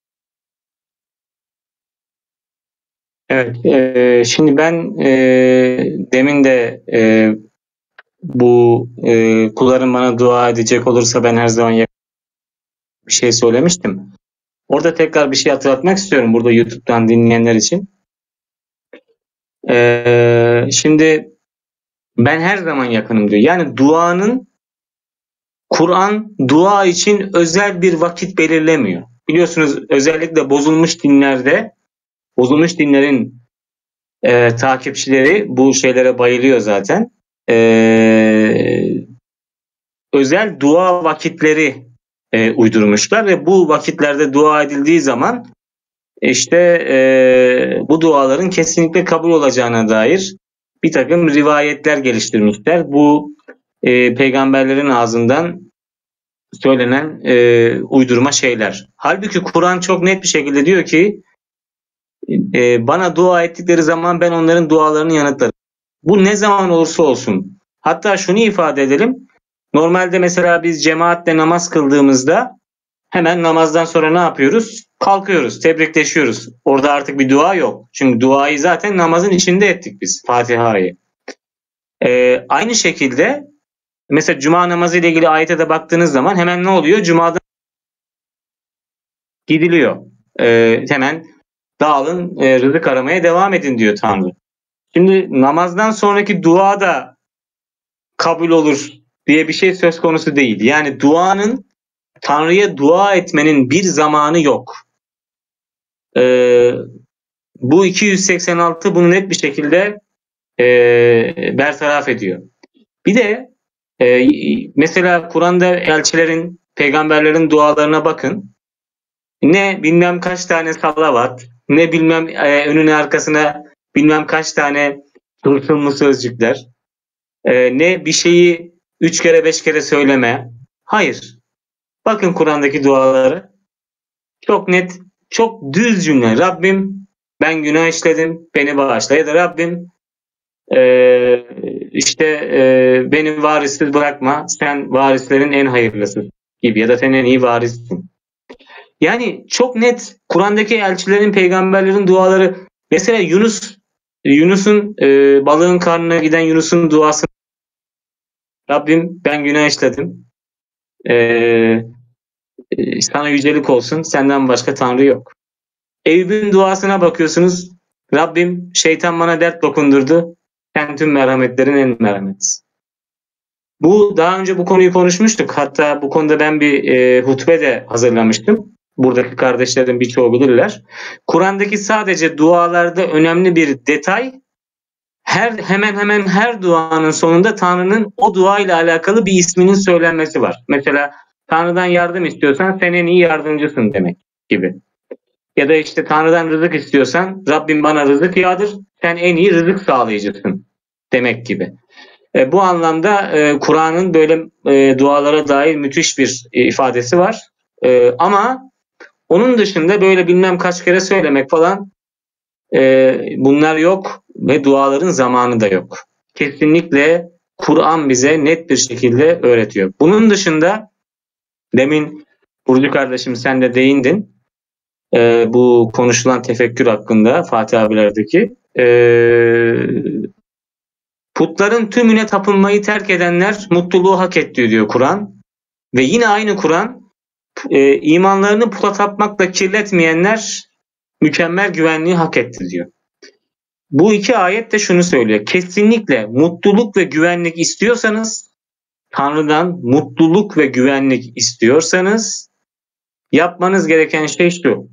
Evet, e, şimdi ben e, demin de e, bu e, kulların bana dua edecek olursa ben her zaman yak- bir şey söylemiştim. Orada tekrar bir şey hatırlatmak istiyorum burada YouTube'dan dinleyenler için. E, şimdi ben her zaman yakınım diyor. Yani duanın, Kur'an dua için özel bir vakit belirlemiyor. Biliyorsunuz özellikle bozulmuş dinlerde, bozulmuş dinlerin e, takipçileri bu şeylere bayılıyor zaten. E, özel dua vakitleri e, uydurmuşlar ve bu vakitlerde dua edildiği zaman işte e, bu duaların kesinlikle kabul olacağına dair bir takım rivayetler geliştirmişler. Bu e, peygamberlerin ağzından söylenen e, uydurma şeyler. Halbuki Kur'an çok net bir şekilde diyor ki e, bana dua ettikleri zaman ben onların dualarını yanıtlarım. Bu ne zaman olursa olsun. Hatta şunu ifade edelim. Normalde mesela biz cemaatle namaz kıldığımızda hemen namazdan sonra ne yapıyoruz? Kalkıyoruz, tebrikleşiyoruz. Orada artık bir dua yok. Çünkü duayı zaten namazın içinde ettik biz, Fatiha'yı. Ee, aynı şekilde mesela cuma namazı ile ilgili ayete de baktığınız zaman hemen ne oluyor? Cuma'dan gidiliyor. Ee, hemen dağılın, e, rızık aramaya devam edin diyor Tanrı. Şimdi namazdan sonraki dua da kabul olur diye bir şey söz konusu değil. Yani duanın, Tanrı'ya dua etmenin bir zamanı yok. Ee, bu iki yüz seksen altı bunu net bir şekilde e, bertaraf ediyor. Bir de e, mesela Kur'an'da elçilerin, peygamberlerin dualarına bakın. Ne bilmem kaç tane salavat, ne bilmem e, önüne arkasına bilmem kaç tane tılsımlı sözcükler, e, ne bir şeyi üç kere beş kere söyleme. Hayır. Bakın Kur'an'daki duaları. Çok net, çok düz cümle. Rabbim ben günah işledim, beni bağışla. Ya da Rabbim e, işte e, beni varissiz bırakma, sen varislerin en hayırlısı gibi, ya da sen en iyi varissin. Yani çok net Kur'an'daki elçilerin, peygamberlerin duaları. Mesela Yunus, Yunus'un e, balığın karnına giden Yunus'un duası. Rabbim ben günah işledim. E, sana yücelik olsun, senden başka Tanrı yok. Eyüp'ün duasına bakıyorsunuz. Rabbim şeytan bana dert dokundurdu. Sen tüm merhametlerin en merhametlisi. Bu daha önce bu konuyu konuşmuştuk. Hatta bu konuda ben bir e, hutbe de hazırlamıştım. Buradaki kardeşlerin birçoğu bilirler. Kur'an'daki sadece dualarda önemli bir detay, her hemen hemen her duanın sonunda Tanrı'nın o dua ile alakalı bir isminin söylenmesi var. Mesela Tanrı'dan yardım istiyorsan sen en iyi yardımcısın demek gibi. Ya da işte Tanrı'dan rızık istiyorsan Rabbim bana rızık yağdır, sen en iyi rızık sağlayıcısın demek gibi. E, bu anlamda e, Kur'an'ın böyle e, dualara dair müthiş bir e, ifadesi var. E, ama onun dışında böyle bilmem kaç kere söylemek falan e, bunlar yok ve duaların zamanı da yok. Kesinlikle Kur'an bize net bir şekilde öğretiyor. Bunun dışında demin Burcu kardeşim sen de değindin. E, bu konuşulan tefekkür hakkında Fatih abilerdeki e, putların tümüne tapınmayı terk edenler mutluluğu hak etti diyor Kur'an. Ve yine aynı Kur'an e, imanlarını puta tapmakla kirletmeyenler mükemmel güvenliği hak etti diyor. Bu iki ayet de şunu söylüyor. Kesinlikle mutluluk ve güvenlik istiyorsanız, Tanrı'dan mutluluk ve güvenlik istiyorsanız yapmanız gereken şey şu.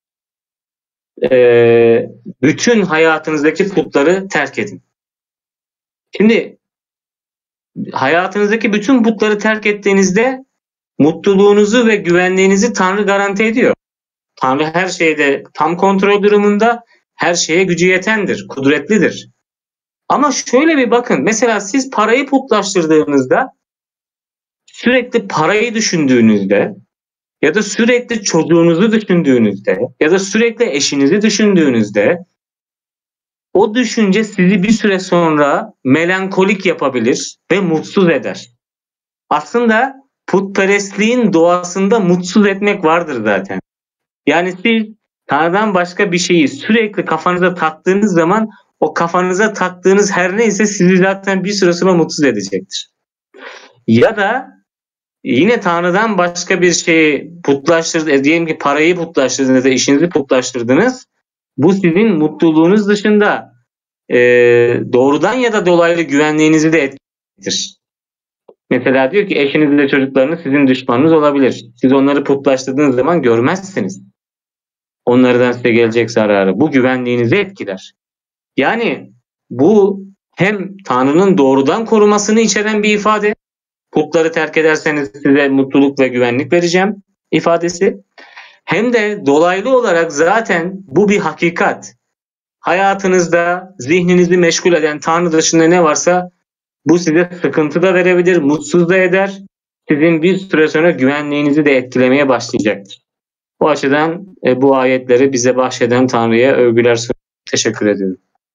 E, bütün hayatınızdaki putları terk edin. Şimdi hayatınızdaki bütün putları terk ettiğinizde mutluluğunuzu ve güvenliğinizi Tanrı garanti ediyor. Tanrı her şeyde tam kontrol durumunda, her şeye gücü yetendir, kudretlidir. Ama şöyle bir bakın, mesela siz parayı putlaştırdığınızda, sürekli parayı düşündüğünüzde ya da sürekli çocuğunuzu düşündüğünüzde ya da sürekli eşinizi düşündüğünüzde o düşünce sizi bir süre sonra melankolik yapabilir ve mutsuz eder. Aslında putperestliğin doğasında mutsuz etmek vardır zaten. Yani siz Tanrı'dan başka bir şeyi sürekli kafanıza taktığınız zaman o kafanıza taktığınız her neyse sizi zaten bir süre sonra mutsuz edecektir. Ya da yine Tanrı'dan başka bir şeyi putlaştırdınız, diyelim ki parayı putlaştırdınız ya da işinizi putlaştırdınız. Bu sizin mutluluğunuz dışında e, doğrudan ya da dolaylı güvenliğinizi de etkiler. Mesela diyor ki eşiniz ve çocuklarınız sizin düşmanınız olabilir. Siz onları putlaştırdığınız zaman görmezsiniz onlardan size gelecek zararı. Bu güvenliğinizi etkiler. Yani bu hem Tanrı'nın doğrudan korumasını içeren bir ifade. Putları terk ederseniz size mutluluk ve güvenlik vereceğim ifadesi. Hem de dolaylı olarak zaten bu bir hakikat. Hayatınızda zihninizi meşgul eden Tanrı dışında ne varsa bu size sıkıntı da verebilir, mutsuz da eder. Sizin bir süre sonra güvenliğinizi de etkilemeye başlayacaktır. Bu açıdan e, bu ayetleri bize bahşeden Tanrı'ya övgüler sunuyorum. Teşekkür ediyorum.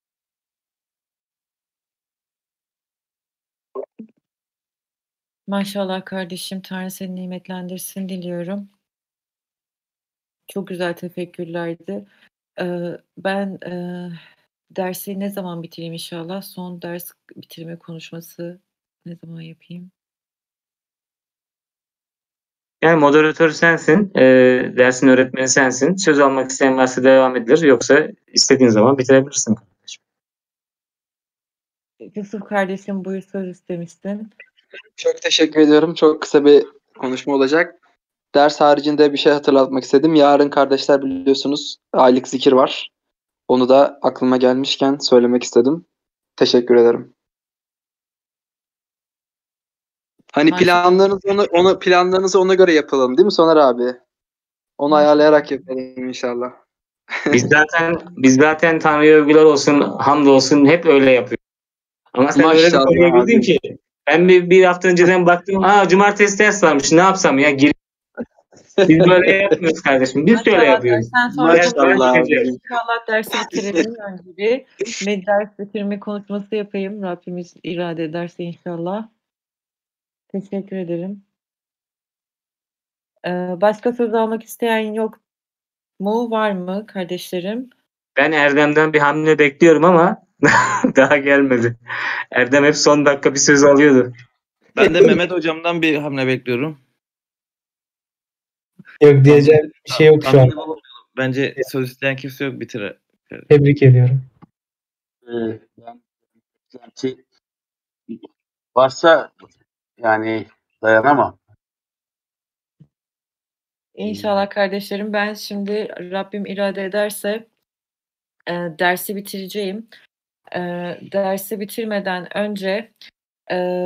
Maşallah kardeşim, Tanrı seni nimetlendirsin diliyorum. Çok güzel tefekkürlerdi. Ee, ben e, dersi ne zaman bitireyim inşallah? Son ders bitirme konuşması ne zaman yapayım? Yani moderatör sensin, e, dersin öğretmeni sensin. Söz almak isteyen varsa devam edilir. Yoksa istediğin zaman bitirebilirsin. Yusuf kardeşim buyur, söz istemiştin. Çok teşekkür ediyorum. Çok kısa bir konuşma olacak. Ders haricinde bir şey hatırlatmak istedim. Yarın kardeşler biliyorsunuz aylık zikir var. Onu da aklıma gelmişken söylemek istedim. Teşekkür ederim. Hani Maşallah. planlarınızı ona, ona planlarınızı ona göre yapalım değil mi Soner abi? Onu Maşallah. ayarlayarak yapalım inşallah. Biz zaten biz zaten Tanrı'ya övgüler olsun, hamdolsun hep öyle yapıyoruz. Ama sen öyle bir Maşallah konuya girdin abi. ki ben bir, bir hafta önceden baktım. Aa cumartesi ders varmış. Ne yapsam ya? Gir. Biz böyle yapmıyoruz kardeşim. Biz şöyle Maşallah yapıyoruz. dersten sonra Ders Maşallah var, abi. çıkacağız. İnşallah dersi bitirelim önce bir. Bir ders bitirme konuşması yapayım. Rabbimiz irade ederse inşallah. Teşekkür ederim. Ee, başka söz almak isteyen yok mu? Var mı kardeşlerim? Ben Erdem'den bir hamle bekliyorum ama daha gelmedi. Erdem hep son dakika bir söz alıyordu. Ben de Mehmet hocamdan bir hamle bekliyorum. Yok diyeceğim bir şey yok şu an. Samimi olmayalım. Bence söz isteyen kimse yok, bitir. Tebrik ediyorum. Ee, ben beklenti varsa yani dayanamam. İnşallah kardeşlerim, ben şimdi Rabbim irade ederse e, dersi bitireceğim. E, dersi bitirmeden önce e,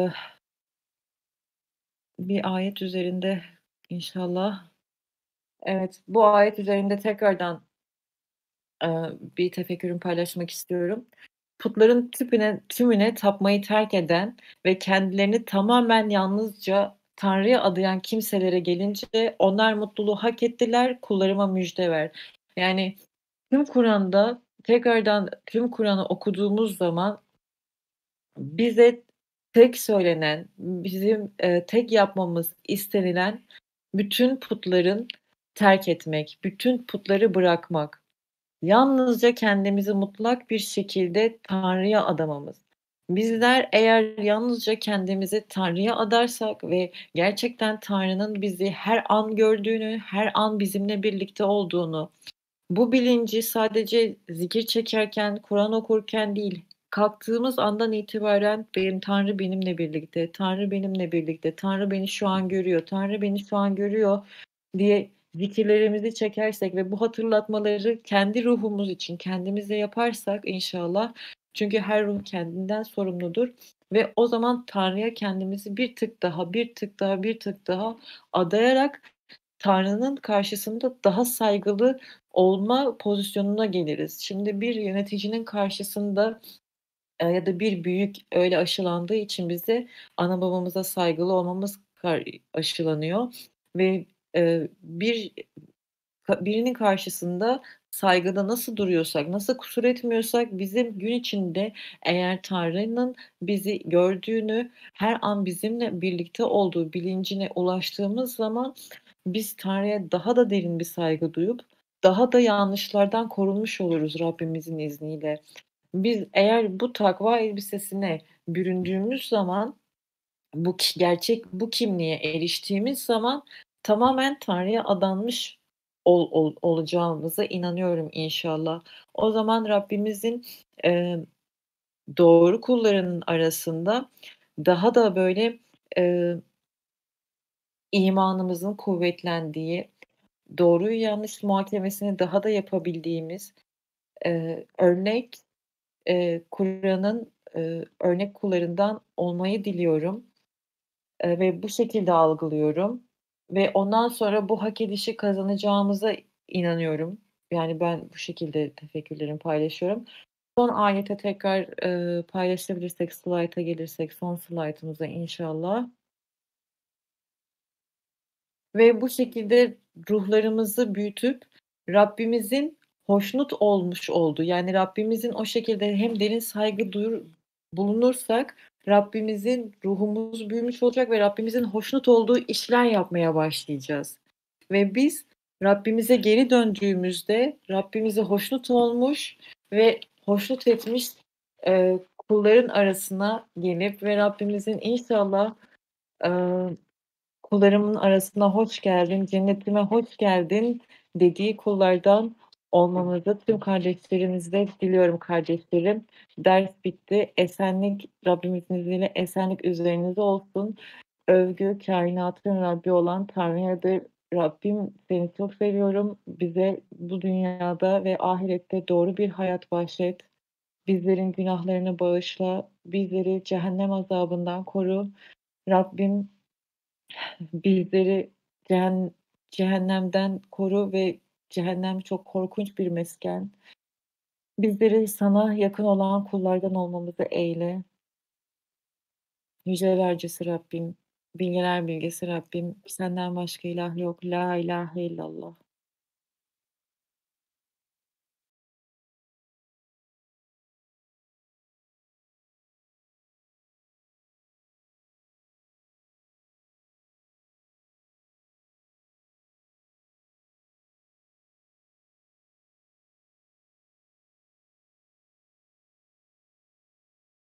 bir ayet üzerinde inşallah, evet, bu ayet üzerinde tekrardan e, bir tefekkürümü paylaşmak istiyorum. Putların tümüne, tümüne tapmayı terk eden ve kendilerini tamamen yalnızca Tanrı'ya adayan kimselere gelince onlar mutluluğu hak ettiler, kullarıma müjde ver. Yani tüm Kur'an'da tekrardan tüm Kur'an'ı okuduğumuz zaman bize tek söylenen, bizim e, tek yapmamız istenilen bütün putların terk etmek, bütün putları bırakmak. Yalnızca kendimizi mutlak bir şekilde Tanrı'ya adamamız. Bizler eğer yalnızca kendimizi Tanrı'ya adarsak ve gerçekten Tanrı'nın bizi her an gördüğünü, her an bizimle birlikte olduğunu, bu bilinci sadece zikir çekerken, Kur'an okurken değil, kalktığımız andan itibaren benim Tanrı benimle birlikte, Tanrı benimle birlikte, Tanrı beni şu an görüyor, Tanrı beni şu an görüyor diye zikirlerimizi çekersek ve bu hatırlatmaları kendi ruhumuz için kendimize yaparsak inşallah, çünkü her ruh kendinden sorumludur ve o zaman Tanrı'ya kendimizi bir tık daha, bir tık daha, bir tık daha adayarak Tanrı'nın karşısında daha saygılı olma pozisyonuna geliriz. Şimdi bir yöneticinin karşısında e, ya da bir büyük öyle aşılandığı için bize ana babamıza saygılı olmamız aşılanıyor ve e, bir birinin karşısında saygıda nasıl duruyorsak, nasıl kusur etmiyorsak bizim gün içinde eğer Tanrı'nın bizi gördüğünü, her an bizimle birlikte olduğu bilincine ulaştığımız zaman biz Tanrı'ya daha da derin bir saygı duyup daha da yanlışlardan korunmuş oluruz Rabbimizin izniyle. Biz eğer bu takva elbisesine büründüğümüz zaman, bu gerçek bu kimliğe eriştiğimiz zaman tamamen Tanrı'ya adanmış ol, ol, olacağımıza inanıyorum inşallah. O zaman Rabbimizin e, doğru kullarının arasında daha da böyle e, imanımızın kuvvetlendiği, doğruyu yanlış muhakemesini daha da yapabildiğimiz e, örnek e, Kur'an'ın e, örnek kullarından olmayı diliyorum. E, ve bu şekilde algılıyorum ve ondan sonra bu hak edişi kazanacağımıza inanıyorum. Yani ben bu şekilde tefekkürlerimi paylaşıyorum. Son ayete tekrar e, paylaşabilirsek, slayta gelirsek, son slaytımıza inşallah. Ve bu şekilde ruhlarımızı büyütüp Rabbimizin hoşnut olmuş olduğu, yani Rabbimizin o şekilde hem derin saygı duyur, bulunursak Rabbimizin ruhumuz büyümüş olacak ve Rabbimizin hoşnut olduğu işler yapmaya başlayacağız. Ve biz Rabbimize geri döndüğümüzde Rabbimize hoşnut olmuş ve hoşnut etmiş e, kulların arasına gelip ve Rabbimizin inşallah e, kullarımın arasına hoş geldin, cennetime hoş geldin dediği kullardan olmamızı tüm kardeşlerimizle diliyorum kardeşlerim. Ders bitti. Esenlik, Rabbimizin izniyle esenlik üzerinize olsun. Övgü, kainatın Rabbi olan Tanrı'yadır. Rabbim seni çok seviyorum. Bize bu dünyada ve ahirette doğru bir hayat bahşet. Bizlerin günahlarını bağışla. Bizleri cehennem azabından koru. Rabbim bizleri cehen- cehennemden koru ve cehennem çok korkunç bir mesken. Bizleri sana yakın olan kullardan olmamızı eyle. Yüceler Cesi Rabbim, bilgeler bilgesi Rabbim, senden başka ilah yok. La ilahe illallah.